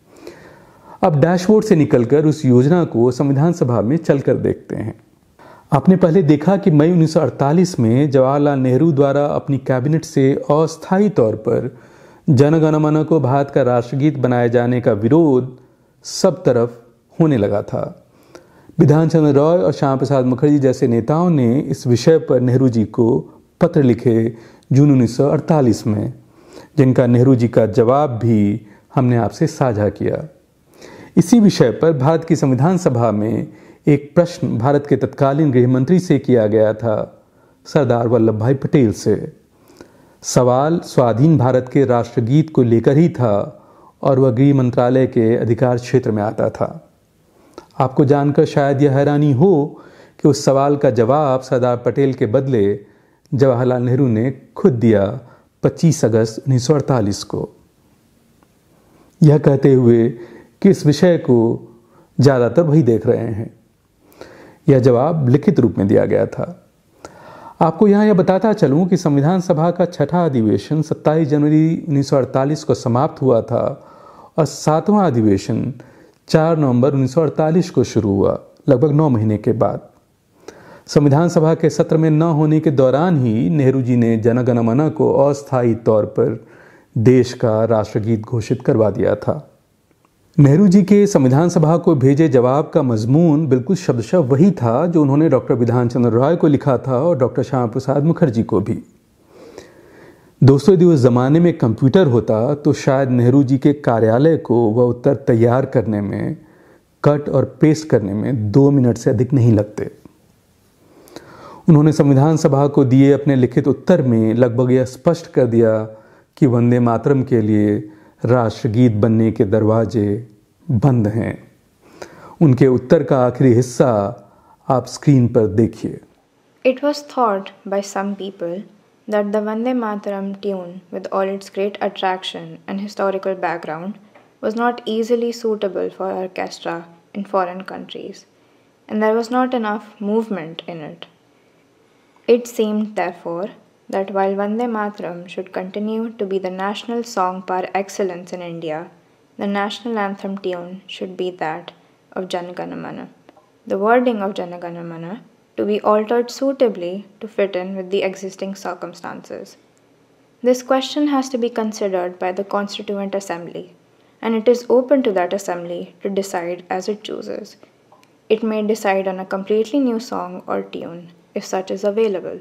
अब डैशबोर्ड से निकलकर उस योजना को संविधान सभा में चलकर देखते हैं। आपने पहले देखा कि मई 1948 में जवाहरलाल नेहरू द्वारा अपनी कैबिनेट से अस्थायी तौर पर जन गण मन को भारत का राष्ट्रगीत बनाए जाने का विरोध सब तरफ होने लगा था। बिधान चंद्र रॉय और श्यामा प्रसाद मुखर्जी जैसे नेताओं ने इस विषय पर नेहरू जी को पत्र लिखे जून 1948 में, जिनका नेहरू जी का जवाब भी हमने आपसे साझा किया। इसी विषय पर भारत की संविधान सभा में एक प्रश्न भारत के तत्कालीन गृह मंत्री से किया गया था, सरदार वल्लभ भाई पटेल से। सवाल स्वाधीन भारत के राष्ट्रगीत को लेकर ही था और वह गृह मंत्रालय के अधिकार क्षेत्र में आता था। आपको जानकर शायद यह हैरानी हो कि उस सवाल का जवाब सरदार पटेल के बदले जवाहरलाल नेहरू ने खुद दिया 25 अगस्त 1948 को, यह कहते हुए कि इस विषय को ज़्यादातर वही देख रहे हैं। यह जवाब लिखित रूप में दिया गया था। आपको यहाँ यह बताता चलूँ कि संविधान सभा का छठा अधिवेशन 27 जनवरी 1948 को समाप्त हुआ था और 7वां अधिवेशन 4 नवंबर 1948 को शुरू हुआ, लगभग 9 महीने के बाद। संविधान सभा के सत्र में न होने के दौरान ही नेहरू जी ने जन गण मन को अस्थायी तौर पर देश का राष्ट्रगीत घोषित करवा दिया था। नेहरू जी के संविधान सभा को भेजे जवाब का मजमून बिल्कुल शब्दशः वही था जो उन्होंने डॉक्टर बिधान चंद्र रॉय को लिखा था और डॉक्टर श्यामा प्रसाद मुखर्जी को भी। दोस्तों, यदि उस ज़माने में कंप्यूटर होता तो शायद नेहरू जी के कार्यालय को वह उत्तर तैयार करने में, कट और पेस्ट करने में 2 मिनट से अधिक नहीं लगते। उन्होंने संविधान सभा को दिए अपने लिखित उत्तर में लगभग यह स्पष्ट कर दिया कि वंदे मातरम के लिए राष्ट्रगीत बनने के दरवाजे बंद हैं। उनके उत्तर का आखिरी हिस्सा आप स्क्रीन पर देखिए। It was thought by some people that the Vande Mataram tune, with all its great attraction and historical background, was not easily suitable for orchestra in foreign countries, and there was not enough movement in it. It seemed, therefore, that while Vande Mataram should continue to be the national song par excellence in India, the national anthem tune should be that of Jana Gana Mana. The wording of Jana Gana Mana to be altered suitably to fit in with the existing circumstances. This question has to be considered by the Constituent Assembly, and it is open to that assembly to decide as it chooses. It may decide on a completely new song or tune, if such is available.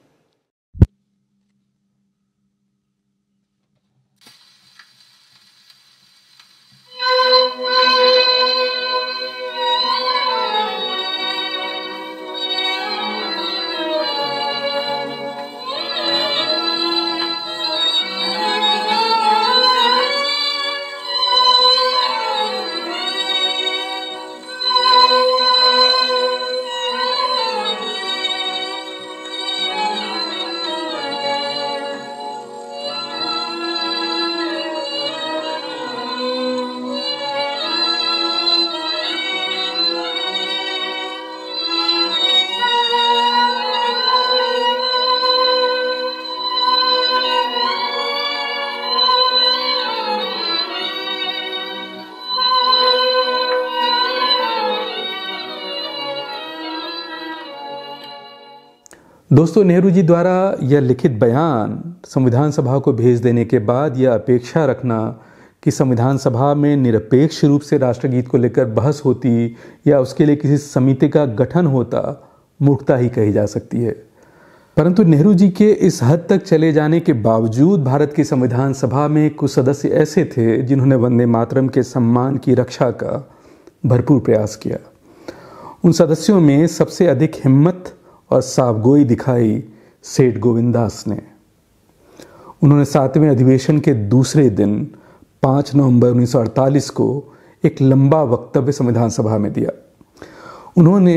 दोस्तों, नेहरू जी द्वारा यह लिखित बयान संविधान सभा को भेज देने के बाद यह अपेक्षा रखना कि संविधान सभा में निरपेक्ष रूप से राष्ट्रगीत को लेकर बहस होती या उसके लिए किसी समिति का गठन होता, मूर्खता ही कही जा सकती है। परंतु नेहरू जी के इस हद तक चले जाने के बावजूद भारत की संविधान सभा में कुछ सदस्य ऐसे थे जिन्होंने वंदे मातरम के सम्मान की रक्षा का भरपूर प्रयास किया। उन सदस्यों में सबसे अधिक हिम्मत और साफगोई दिखाई सेठ गोविंदास ने। उन्होंने 7वें अधिवेशन के दूसरे दिन 5 नवंबर 1948 को एक लंबा वक्तव्य संविधान सभा में दिया। उन्होंने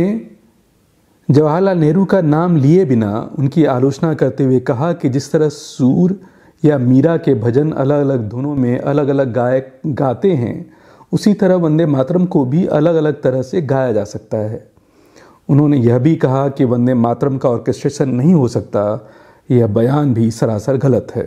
जवाहरलाल नेहरू का नाम लिए बिना उनकी आलोचना करते हुए कहा कि जिस तरह सूर या मीरा के भजन अलग अलग धुनों में अलग अलग गायक गाते हैं, उसी तरह वंदे मातरम को भी अलग अलग तरह से गाया जा सकता है। उन्होंने यह भी कहा कि वंदे मातरम का ऑर्केस्ट्रेशन नहीं हो सकता। यह बयान भी सरासर गलत है।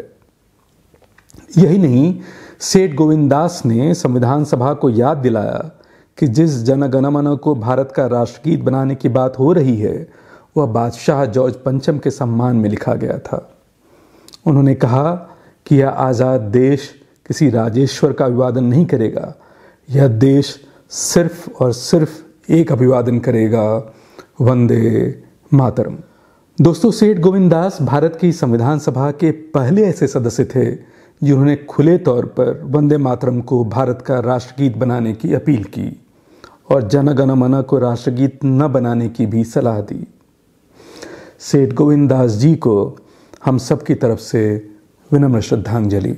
यही नहीं, सेठ गोविंदास ने संविधान सभा को याद दिलाया कि जिस जन गण मन को भारत का राष्ट्रगीत बनाने की बात हो रही है, वह बादशाह जॉर्ज पंचम के सम्मान में लिखा गया था। उन्होंने कहा कि यह आज़ाद देश किसी राजेश्वर का अभिवादन नहीं करेगा। यह देश सिर्फ और सिर्फ एक अभिवादन करेगा, वंदे मातरम। दोस्तों, सेठ गोविंदास भारत की संविधान सभा के पहले ऐसे सदस्य थे जिन्होंने खुले तौर पर वंदे मातरम को भारत का राष्ट्रगीत बनाने की अपील की और जन गण मन को राष्ट्रगीत न बनाने की भी सलाह दी। सेठ गोविंदास जी को हम सब की तरफ से विनम्र श्रद्धांजलि।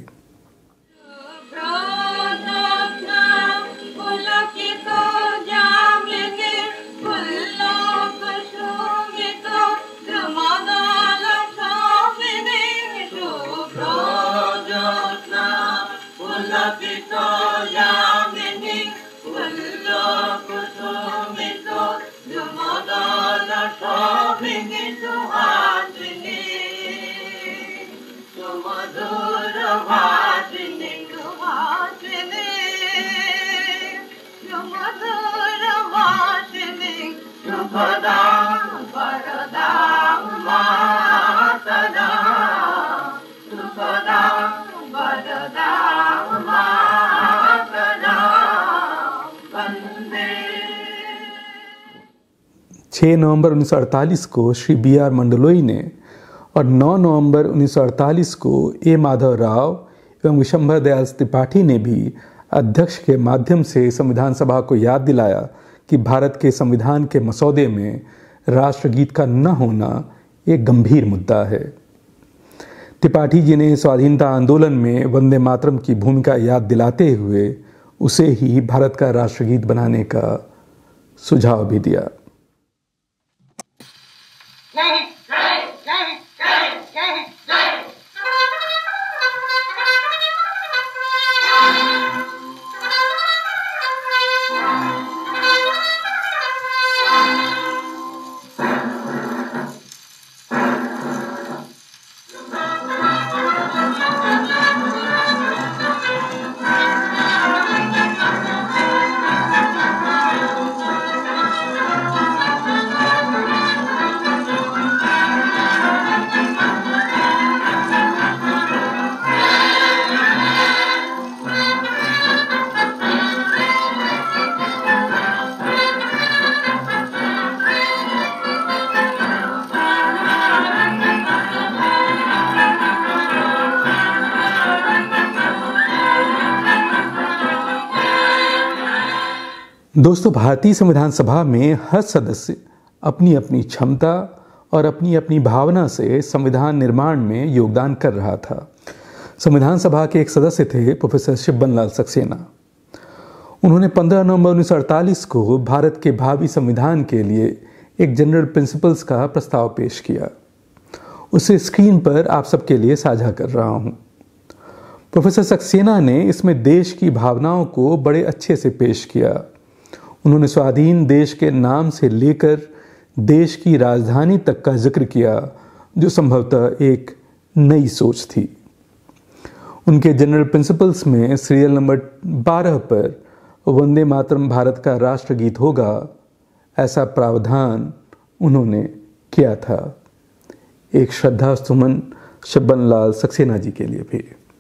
नवंबर 1948 को श्री B.R. मंडलोई ने और 9 नवंबर 1948 को ए. माधव राव एवं विशंभर दयाल त्रिपाठी ने भी अध्यक्ष के माध्यम से संविधान सभा को याद दिलाया कि भारत के संविधान के मसौदे में राष्ट्रगीत का न होना एक गंभीर मुद्दा है। त्रिपाठी जी ने स्वाधीनता आंदोलन में वंदे मातरम की भूमिका याद दिलाते हुए उसे ही भारत का राष्ट्रगीत बनाने का सुझाव भी दिया। जय जय जय जय जय दोस्तों, भारतीय संविधान सभा में हर सदस्य अपनी अपनी क्षमता और अपनी अपनी भावना से संविधान निर्माण में योगदान कर रहा था। संविधान सभा के एक सदस्य थे प्रोफेसर शिवबन सक्सेना। उन्होंने 15 नवंबर 1948 को भारत के भावी संविधान के लिए एक जनरल प्रिंसिपल्स का प्रस्ताव पेश किया। उसे स्क्रीन पर आप सबके लिए साझा कर रहा हूं। प्रोफेसर सक्सेना ने इसमें देश की भावनाओं को बड़े अच्छे से पेश किया। उन्होंने स्वाधीन देश के नाम से लेकर देश की राजधानी तक का जिक्र किया, जो संभवतः एक नई सोच थी। उनके जनरल प्रिंसिपल्स में सीरियल नंबर 12 पर वंदे मातरम भारत का राष्ट्रगीत होगा, ऐसा प्रावधान उन्होंने किया था। एक श्रद्धा सुमन शिवबन सक्सेना जी के लिए भी।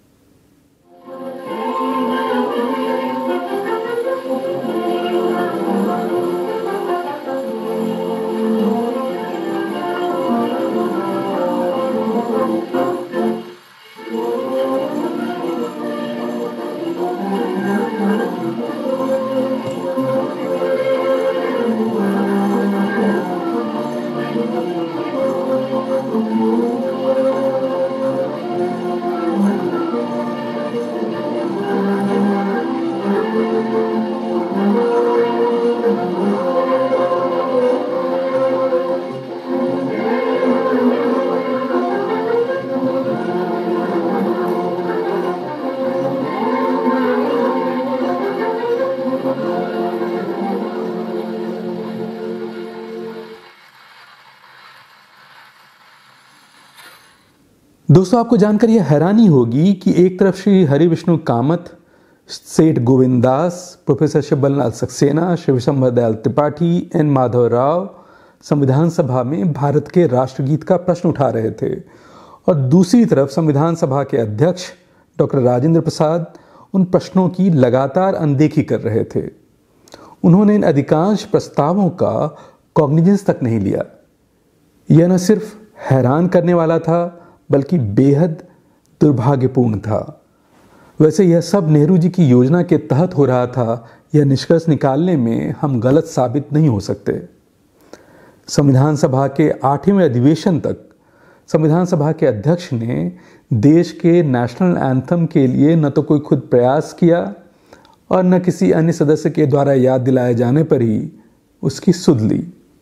दोस्तों, आपको जानकर यह हैरानी होगी कि एक तरफ श्री हरि विष्णु कामत, सेठ गोविंद दास, प्रोफेसर शिवबन सक्सेना, श्री विशंबर दयाल त्रिपाठी, एन माधव राव संविधान सभा में भारत के राष्ट्रगीत का प्रश्न उठा रहे थे और दूसरी तरफ संविधान सभा के अध्यक्ष डॉक्टर राजेंद्र प्रसाद उन प्रश्नों की लगातार अनदेखी कर रहे थे। उन्होंने इन अधिकांश प्रस्तावों का कॉग्निजेंस तक नहीं लिया। यह न सिर्फ हैरान करने वाला था, बल्कि बेहद दुर्भाग्यपूर्ण था। वैसे यह सब नेहरू जी की योजना के तहत हो रहा था। यह निष्कर्ष निकालने में हम गलत साबित नहीं हो सकते। संविधान सभा के 8वें अधिवेशन तक संविधान सभा के अध्यक्ष ने देश के नेशनल एंथम के लिए न तो कोई खुद प्रयास किया और न किसी अन्य सदस्य के द्वारा याद दिलाए जाने पर ही उसकी सुध ली।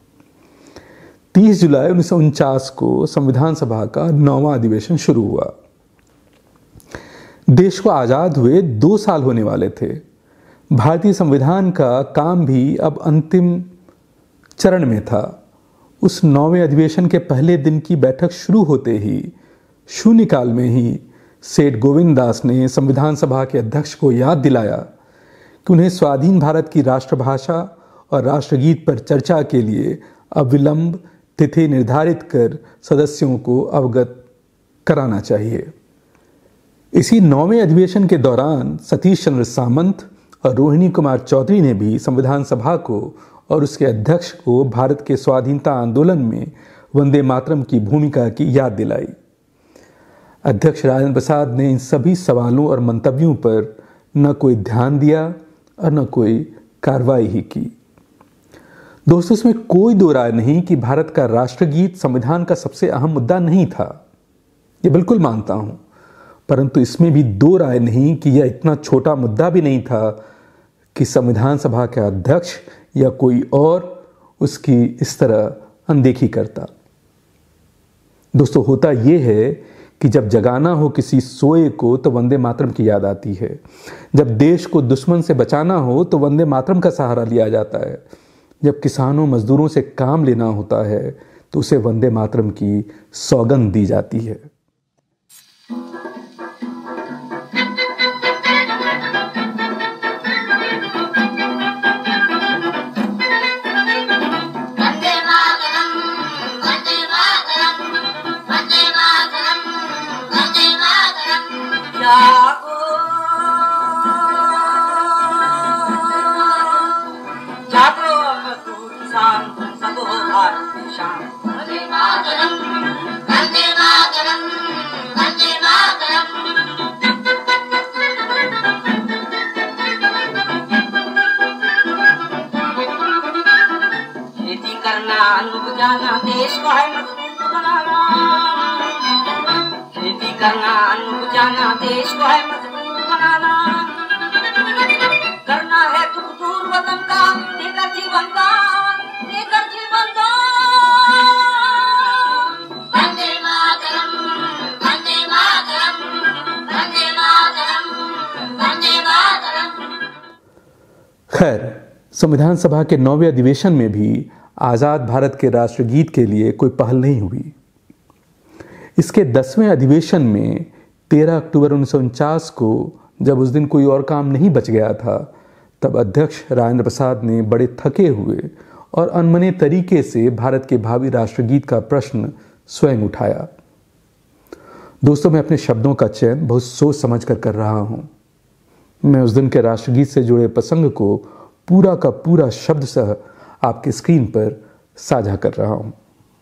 30 जुलाई 1949 को संविधान सभा का 9वां अधिवेशन शुरू हुआ। देश को आजाद हुए 2 साल होने वाले थे। भारतीय संविधान का काम भी अब अंतिम चरण में था। उस 9वें अधिवेशन के पहले दिन की बैठक शुरू होते ही शून्यकाल में ही सेठ गोविंद दास ने संविधान सभा के अध्यक्ष को याद दिलाया कि उन्हें स्वाधीन भारत की राष्ट्रभाषा और राष्ट्रगीत पर चर्चा के लिए अविलंब तिथि निर्धारित कर सदस्यों को अवगत कराना चाहिए। इसी 9वें अधिवेशन के दौरान सतीश चंद्र सामंत और रोहिणी कुमार चौधरी ने भी संविधान सभा को और उसके अध्यक्ष को भारत के स्वाधीनता आंदोलन में वंदे मातरम की भूमिका की याद दिलाई। अध्यक्ष राजेंद्र प्रसाद ने इन सभी सवालों और मंतव्यों पर न कोई ध्यान दिया और न कोई कार्रवाई ही की। दोस्तों, इसमें कोई दो राय नहीं कि भारत का राष्ट्रगीत संविधान का सबसे अहम मुद्दा नहीं था। ये बिल्कुल मानता हूं, परंतु इसमें भी दो राय नहीं कि यह इतना छोटा मुद्दा भी नहीं था कि संविधान सभा के अध्यक्ष या कोई और उसकी इस तरह अनदेखी करता। दोस्तों, होता यह है कि जब जगाना हो किसी सोए को तो वंदे मातरम की याद आती है। जब देश को दुश्मन से बचाना हो तो वंदे मातरम का सहारा लिया जाता है। जब किसानों मजदूरों से काम लेना होता है तो उसे वंदे मातरम की सौगंध दी जाती है। वंदे मातरम, वंदे मातरम, जाना, देश को है मजबूत बनाना। खेती करना, अन्न उपजाना, देश को है मजबूत बनाना। करना है दुख दूर वतन का, देकर जीवन का, देकर जीवन का। वंदे मातरम, वंदे मातरम, वंदे मातरम, वंदे मातरम। खैर, संविधान सभा के 9वें अधिवेशन में भी आज़ाद भारत के राष्ट्रगीत के लिए कोई पहल नहीं हुई। इसके 10वें अधिवेशन में 13 अक्टूबर 1949 को, जब उस दिन कोई और काम नहीं बच गया था, तब अध्यक्ष राजेंद्र प्रसाद ने बड़े थके हुए और अनमने तरीके से भारत के भावी राष्ट्रगीत का प्रश्न स्वयं उठाया। दोस्तों, मैं अपने शब्दों का चयन बहुत सोच समझ कर रहा हूं। मैं उस दिन के राष्ट्रगीत से जुड़े प्रसंग को पूरा का पूरा शब्द सह आपके स्क्रीन पर साझा कर रहा हूं।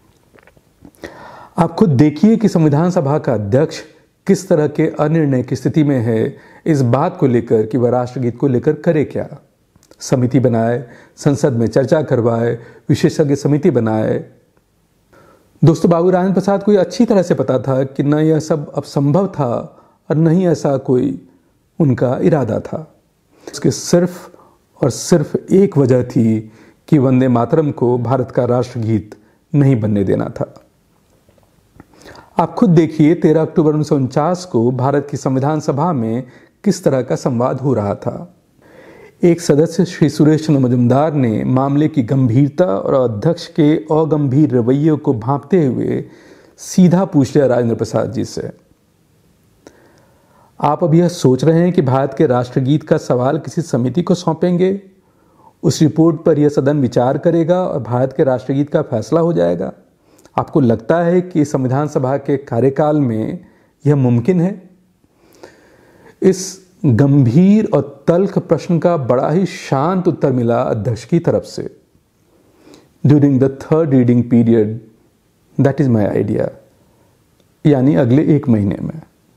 आप खुद देखिए कि संविधान सभा का अध्यक्ष किस तरह के अनिर्णय की स्थिति में है इस बात को लेकर कि वह राष्ट्रगीत को लेकर करे क्या। समिति बनाए, संसद में चर्चा करवाए, विशेषज्ञ समिति बनाए। दोस्तों, बाबू राजेंद्र प्रसाद को यह अच्छी तरह से पता था कि न यह सब अब संभव था और न ही ऐसा कोई उनका इरादा था। उसके सिर्फ और सिर्फ एक वजह थी कि वंदे मातरम को भारत का राष्ट्रगीत नहीं बनने देना था। आप खुद देखिए 13 अक्टूबर 1949 को भारत की संविधान सभा में किस तरह का संवाद हो रहा था। एक सदस्य श्री सुरेश चंद्र मजुमदार ने मामले की गंभीरता और अध्यक्ष के अगंभीर रवैये को भांपते हुए सीधा पूछ लिया राजेंद्र प्रसाद जी से, आप अब यह सोच रहे हैं कि भारत के राष्ट्रगीत का सवाल किसी समिति को सौंपेंगे, उस रिपोर्ट पर यह सदन विचार करेगा और भारत के राष्ट्रगीत का फैसला हो जाएगा? आपको लगता है कि संविधान सभा के कार्यकाल में यह मुमकिन है? इस गंभीर और तल्ख प्रश्न का बड़ा ही शांत उत्तर मिला अध्यक्ष की तरफ से। During the third reading period, that is my idea, यानी अगले 1 महीने में।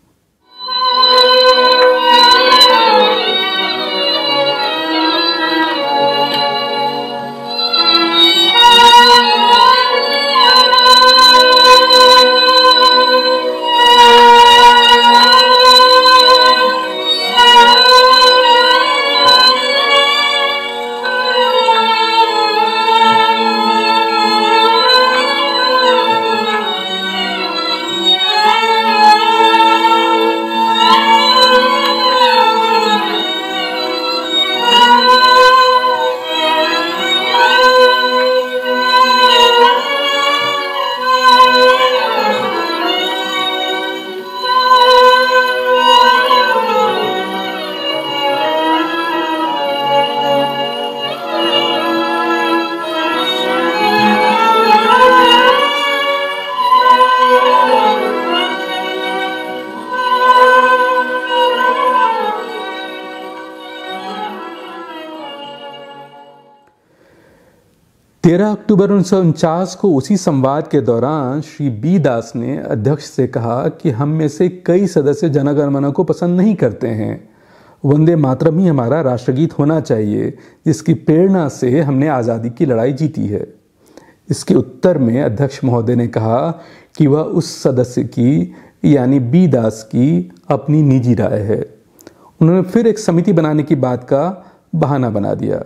तेरह अक्टूबर 1949 को उसी संवाद के दौरान श्री बी दास ने अध्यक्ष से कहा कि हम में से कई सदस्य जनगणमन को पसंद नहीं करते हैं, वंदे मातरम ही हमारा राष्ट्रगीत होना चाहिए, जिसकी प्रेरणा से हमने आज़ादी की लड़ाई जीती है। इसके उत्तर में अध्यक्ष महोदय ने कहा कि वह उस सदस्य की यानी बी दास की अपनी निजी राय है। उन्होंने फिर एक समिति बनाने की बात का बहाना बना दिया।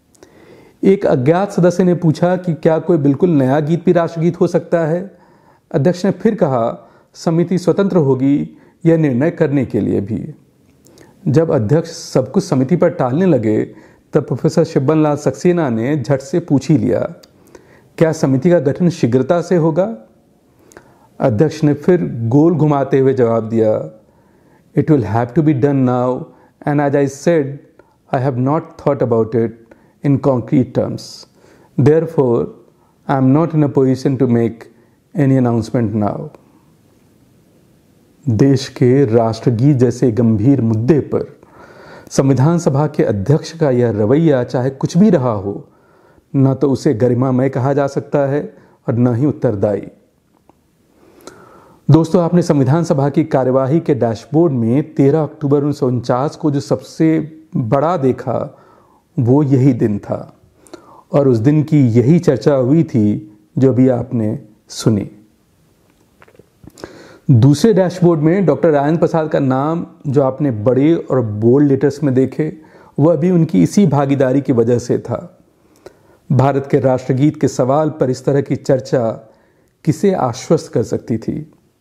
एक अज्ञात सदस्य ने पूछा कि क्या कोई बिल्कुल नया गीत भी राष्ट्रगीत हो सकता है? अध्यक्ष ने फिर कहा समिति स्वतंत्र होगी यह निर्णय करने के लिए भी। जब अध्यक्ष सब कुछ समिति पर टालने लगे तब प्रोफेसर शिब्बन लाल सक्सेना ने झट से पूछ ही लिया, क्या समिति का गठन शीघ्रता से होगा? अध्यक्ष ने फिर गोल घुमाते हुए जवाब दिया, it will have to be done now and as I said I have not thought about it in concrete terms. Therefore, I am not in a position to make any announcement now. देश के राष्ट्रगीत जैसे गंभीर मुद्दे पर संविधान सभा के अध्यक्ष का यह रवैया चाहे कुछ भी रहा हो, न तो उसे गरिमामय कहा जा सकता है और न ही उत्तरदायी। दोस्तों, आपने संविधान सभा की कार्यवाही के डैशबोर्ड में 13 अक्टूबर 1949 को जो सबसे बड़ा देखा वो यही दिन था और उस दिन की यही चर्चा हुई थी जो अभी आपने सुनी। दूसरे डैशबोर्ड में डॉक्टर राजेंद्र प्रसाद का नाम जो आपने बड़े और बोल्ड लेटर्स में देखे, वह भी उनकी इसी भागीदारी की वजह से था। भारत के राष्ट्रगीत के सवाल पर इस तरह की चर्चा किसे आश्वस्त कर सकती थी।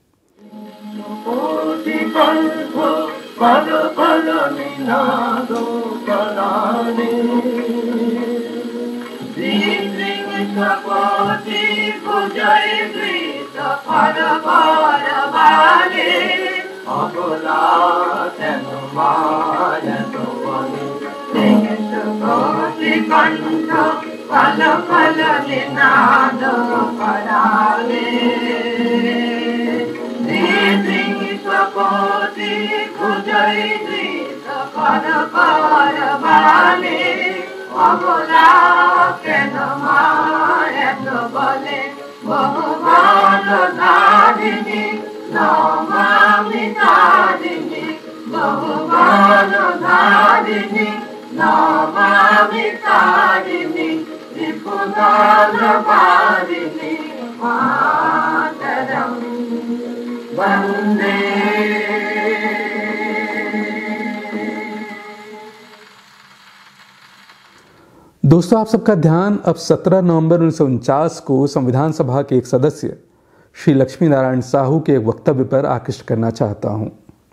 दोस्तों, आप सबका ध्यान अब 17 नवंबर 1949 को संविधान सभा के एक सदस्य श्री लक्ष्मी नारायण साहू के एक वक्तव्य पर आकृष्ट करना चाहता हूं।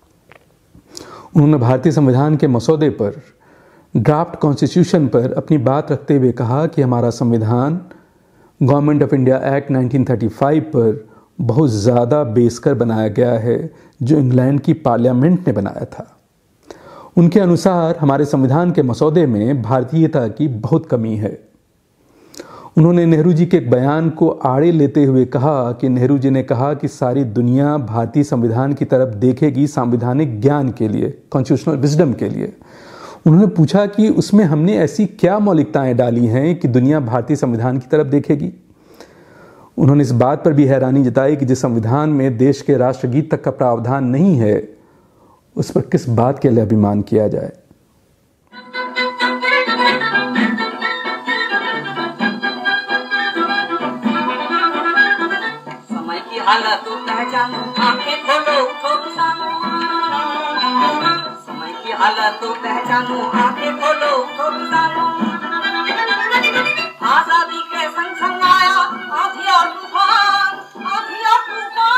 उन्होंने भारतीय संविधान के मसौदे पर, ड्राफ्ट कॉन्स्टिट्यूशन पर अपनी बात रखते हुए कहा कि हमारा संविधान गवर्नमेंट ऑफ इंडिया एक्ट 1935 पर बहुत ज़्यादा बेसकर बनाया गया है, जो इंग्लैंड की पार्लियामेंट ने बनाया था। उनके अनुसार हमारे संविधान के मसौदे में भारतीयता की बहुत कमी है। उन्होंने नेहरू जी के एक बयान को आड़े लेते हुए कहा कि नेहरू जी ने कहा कि सारी दुनिया भारतीय संविधान की तरफ देखेगी संवैधानिक ज्ञान के लिए, कॉन्स्टिट्यूशनल विजडम के लिए। उन्होंने पूछा कि उसमें हमने ऐसी क्या मौलिकताएं डाली हैं कि दुनिया भारतीय संविधान की तरफ देखेगी। उन्होंने इस बात पर भी हैरानी जताई कि जिस संविधान में देश के राष्ट्रगीत तक का प्रावधान नहीं है, उस पर किस बात के लिए अभिमान किया जाए। समय की हालत तो पहचानो, आंखें खोलो उठो किसानो। समय की हालत तो पहचानो, आंखें खोलो उठो किसानो। आजादी के संग संग आया आंधी और तूफान, आंधी और तूफान।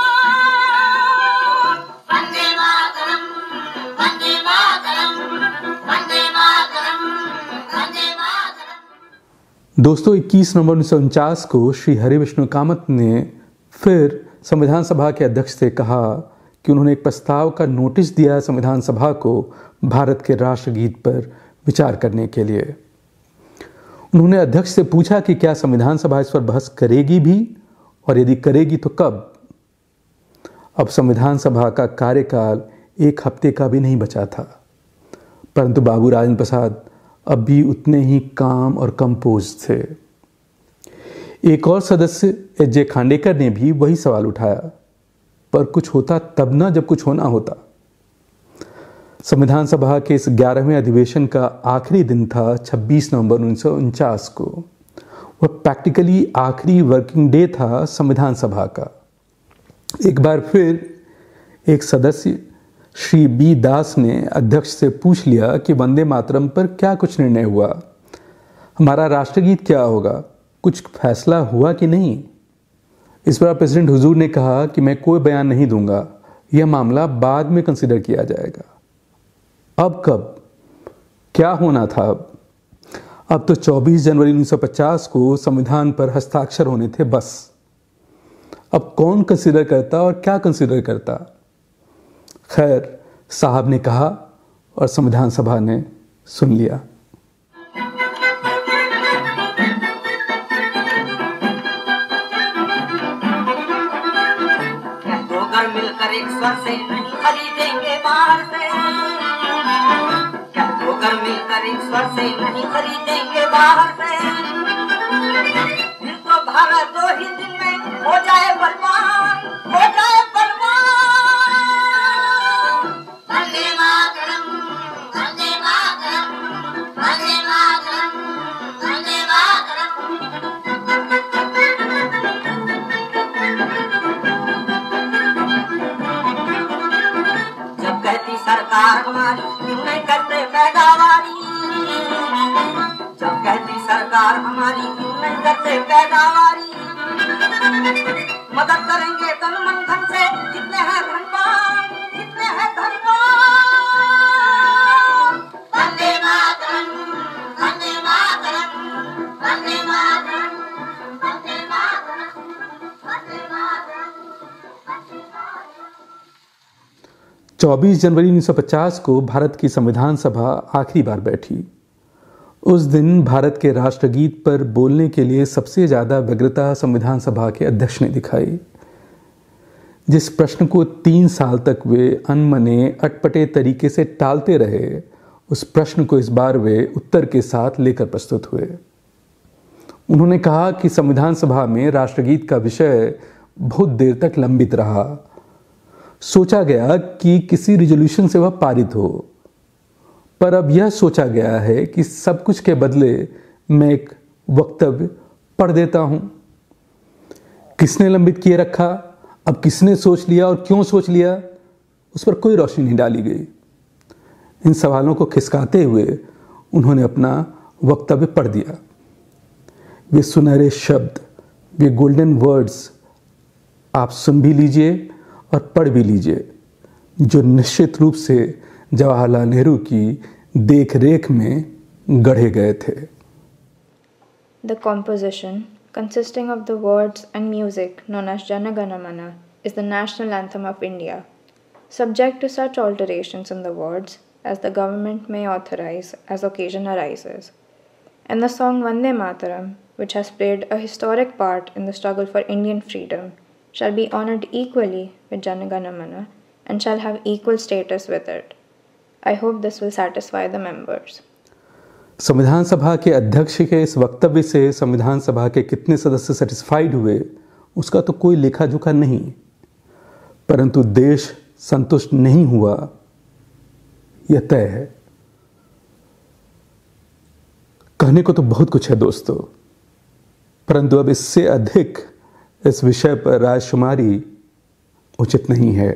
वंदे मातरम, वंदे मातरम, वंदे मातरम, वंदे मातरम। दोस्तों, 21 नवंबर 1949 को श्री हरि विष्णु कामत ने फिर संविधान सभा के अध्यक्ष से कहा कि उन्होंने एक प्रस्ताव का नोटिस दिया संविधान सभा को भारत के राष्ट्रगीत पर विचार करने के लिए। उन्होंने अध्यक्ष से पूछा कि क्या संविधान सभा इस पर बहस करेगी भी, और यदि करेगी तो कब। अब संविधान सभा का कार्यकाल 1 हफ्ते का भी नहीं बचा था, परंतु बाबू राजेंद्र प्रसाद अब भी उतने ही काम और कंपोज थे। एक और सदस्य एच.जे. खांडेकर ने भी वही सवाल उठाया, पर कुछ होता तब ना जब कुछ होना होता। संविधान सभा के इस 11वें अधिवेशन का आखिरी दिन था 26 नवंबर 1949 को। वह प्रैक्टिकली आखिरी वर्किंग डे था संविधान सभा का। एक बार फिर एक सदस्य श्री बी दास ने अध्यक्ष से पूछ लिया कि वंदे मातरम पर क्या कुछ निर्णय हुआ, हमारा राष्ट्रगीत क्या होगा, कुछ फैसला हुआ कि नहीं। इस पर प्रेसिडेंट हुजूर ने कहा कि मैं कोई बयान नहीं दूंगा, यह मामला बाद में कंसिडर किया जाएगा। अब कब, क्या होना था? अब तो 24 जनवरी 1950 को संविधान पर हस्ताक्षर होने थे बस। अब कौन कंसिडर करता और क्या कंसिडर करता? खैर, साहब ने कहा और संविधान सभा ने सुन लिया। मिलकर एक स्वर से नहीं खरीदेंगे बाहर से, क्या दो घर मिलकर एक स्वर से नहीं खरीदेंगे बाहर से। फिर तो भारत 2 ही दिन में हो जाए बलवान, हो जाए बलवान। वंदे मातरम, वंदे मातरम, वंदे मातरम, वंदे मातरम। क्यों नहीं करते पैदावारी, जब कहती सरकार हमारी क्यों नहीं करते पैदावारी, मदद करेंगे तन मन धन से, कितने हैं धनवान, कितने हैं धनवान। वंदे मातरम, वंदे मातरम, वंदे मातरम, वंदे मातरम, वंदे मातरम। 24 जनवरी 1950 को भारत की संविधान सभा आखिरी बार बैठी। उस दिन भारत के राष्ट्रगीत पर बोलने के लिए सबसे ज़्यादा व्यग्रता संविधान सभा के अध्यक्ष ने दिखाई। जिस प्रश्न को 3 साल तक वे अनमने अटपटे तरीके से टालते रहे, उस प्रश्न को इस बार वे उत्तर के साथ लेकर प्रस्तुत हुए। उन्होंने कहा कि संविधान सभा में राष्ट्रगीत का विषय बहुत देर तक लंबित रहा। सोचा गया कि किसी रिजोल्यूशन से वह पारित हो, पर अब यह सोचा गया है कि सब कुछ के बदले मैं एक वक्तव्य पढ़ देता हूं। किसने लंबित किए रखा, अब किसने सोच लिया और क्यों सोच लिया, उस पर कोई रोशनी नहीं डाली गई। इन सवालों को खिसकाते हुए उन्होंने अपना वक्तव्य पढ़ दिया। वे सुनहरे शब्द, वे गोल्डन वर्ड्स आप सुन भी लीजिए और पढ़ भी लीजिए, जो निश्चित रूप से जवाहरलाल नेहरू की देख रेख में गढ़े गए थे। The composition, consisting of the words and music known as Jana Gana Mana, is the national anthem of India, subject to such alterations in the words as the government may authorize as occasion arises. And the song Vande Mataram, which has played a historic part in the struggle for Indian freedom, shall be honored equally with Jana Gana Mana and shall have equal status with it. I hope this will satisfy the members. संविधान सभा के अध्यक्ष के इस वक्तव्य से संविधान सभा के कितने सदस्य सेटिस्फाइड हुए, उसका तो कोई लेखा जोखा नहीं, परंतु देश संतुष्ट नहीं हुआ, यह तय है। कहने को तो बहुत कुछ है दोस्तों, परंतु अब इससे अधिक इस विषय पर रायशुमारी उचित नहीं है।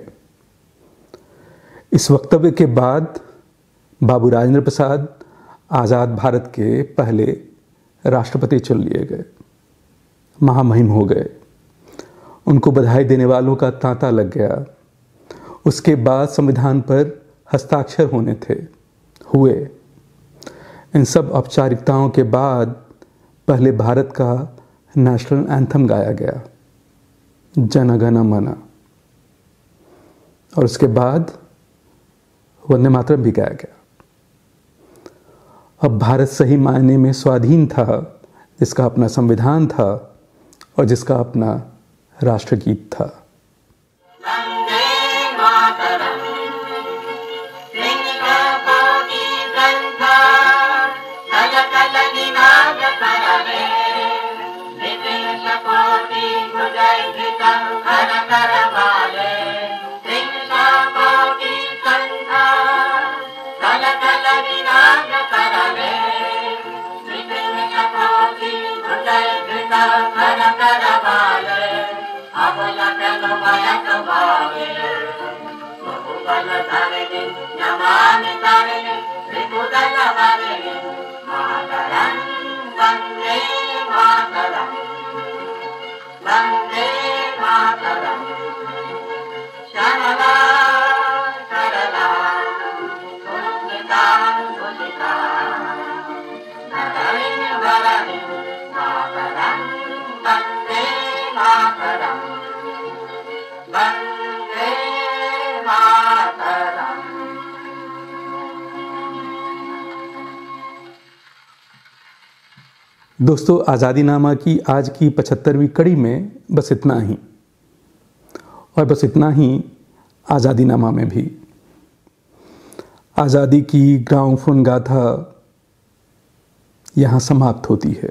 इस वक्तव्य के बाद बाबू राजेंद्र प्रसाद आज़ाद भारत के पहले राष्ट्रपति चुन लिए गए, महामहिम हो गए। उनको बधाई देने वालों का तांता लग गया। उसके बाद संविधान पर हस्ताक्षर होने थे, हुए। इन सब औपचारिकताओं के बाद पहले भारत का नेशनल एंथम गाया गया, जन गण मन, और उसके बाद वंदे मातरम भी गाया गया। अब भारत सही मायने में स्वाधीन था, जिसका अपना संविधान था और जिसका अपना राष्ट्रगीत था। दोस्तों, आज़ादीनामा की आज की 75वीं कड़ी में बस इतना ही, और बस इतना ही आज़ादीनामा में भी। आज़ादी की ग्रामोफोन गाथा यहाँ समाप्त होती है,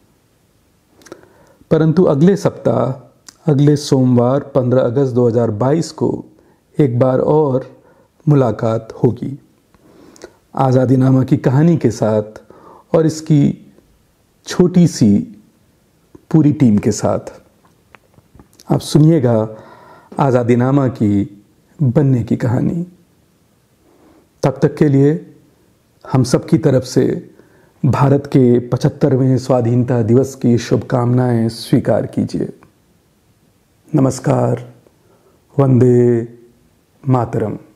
परंतु अगले सप्ताह, अगले सोमवार 15 अगस्त 2022 को एक बार और मुलाकात होगी आज़ादीनामा की कहानी के साथ और इसकी छोटी सी पूरी टीम के साथ। आप सुनिएगा आज़ादीनामा की बनने की कहानी। तब तक के लिए हम सब की तरफ से भारत के 75वें स्वाधीनता दिवस की शुभकामनाएं स्वीकार कीजिए। नमस्कार। वंदे मातरम।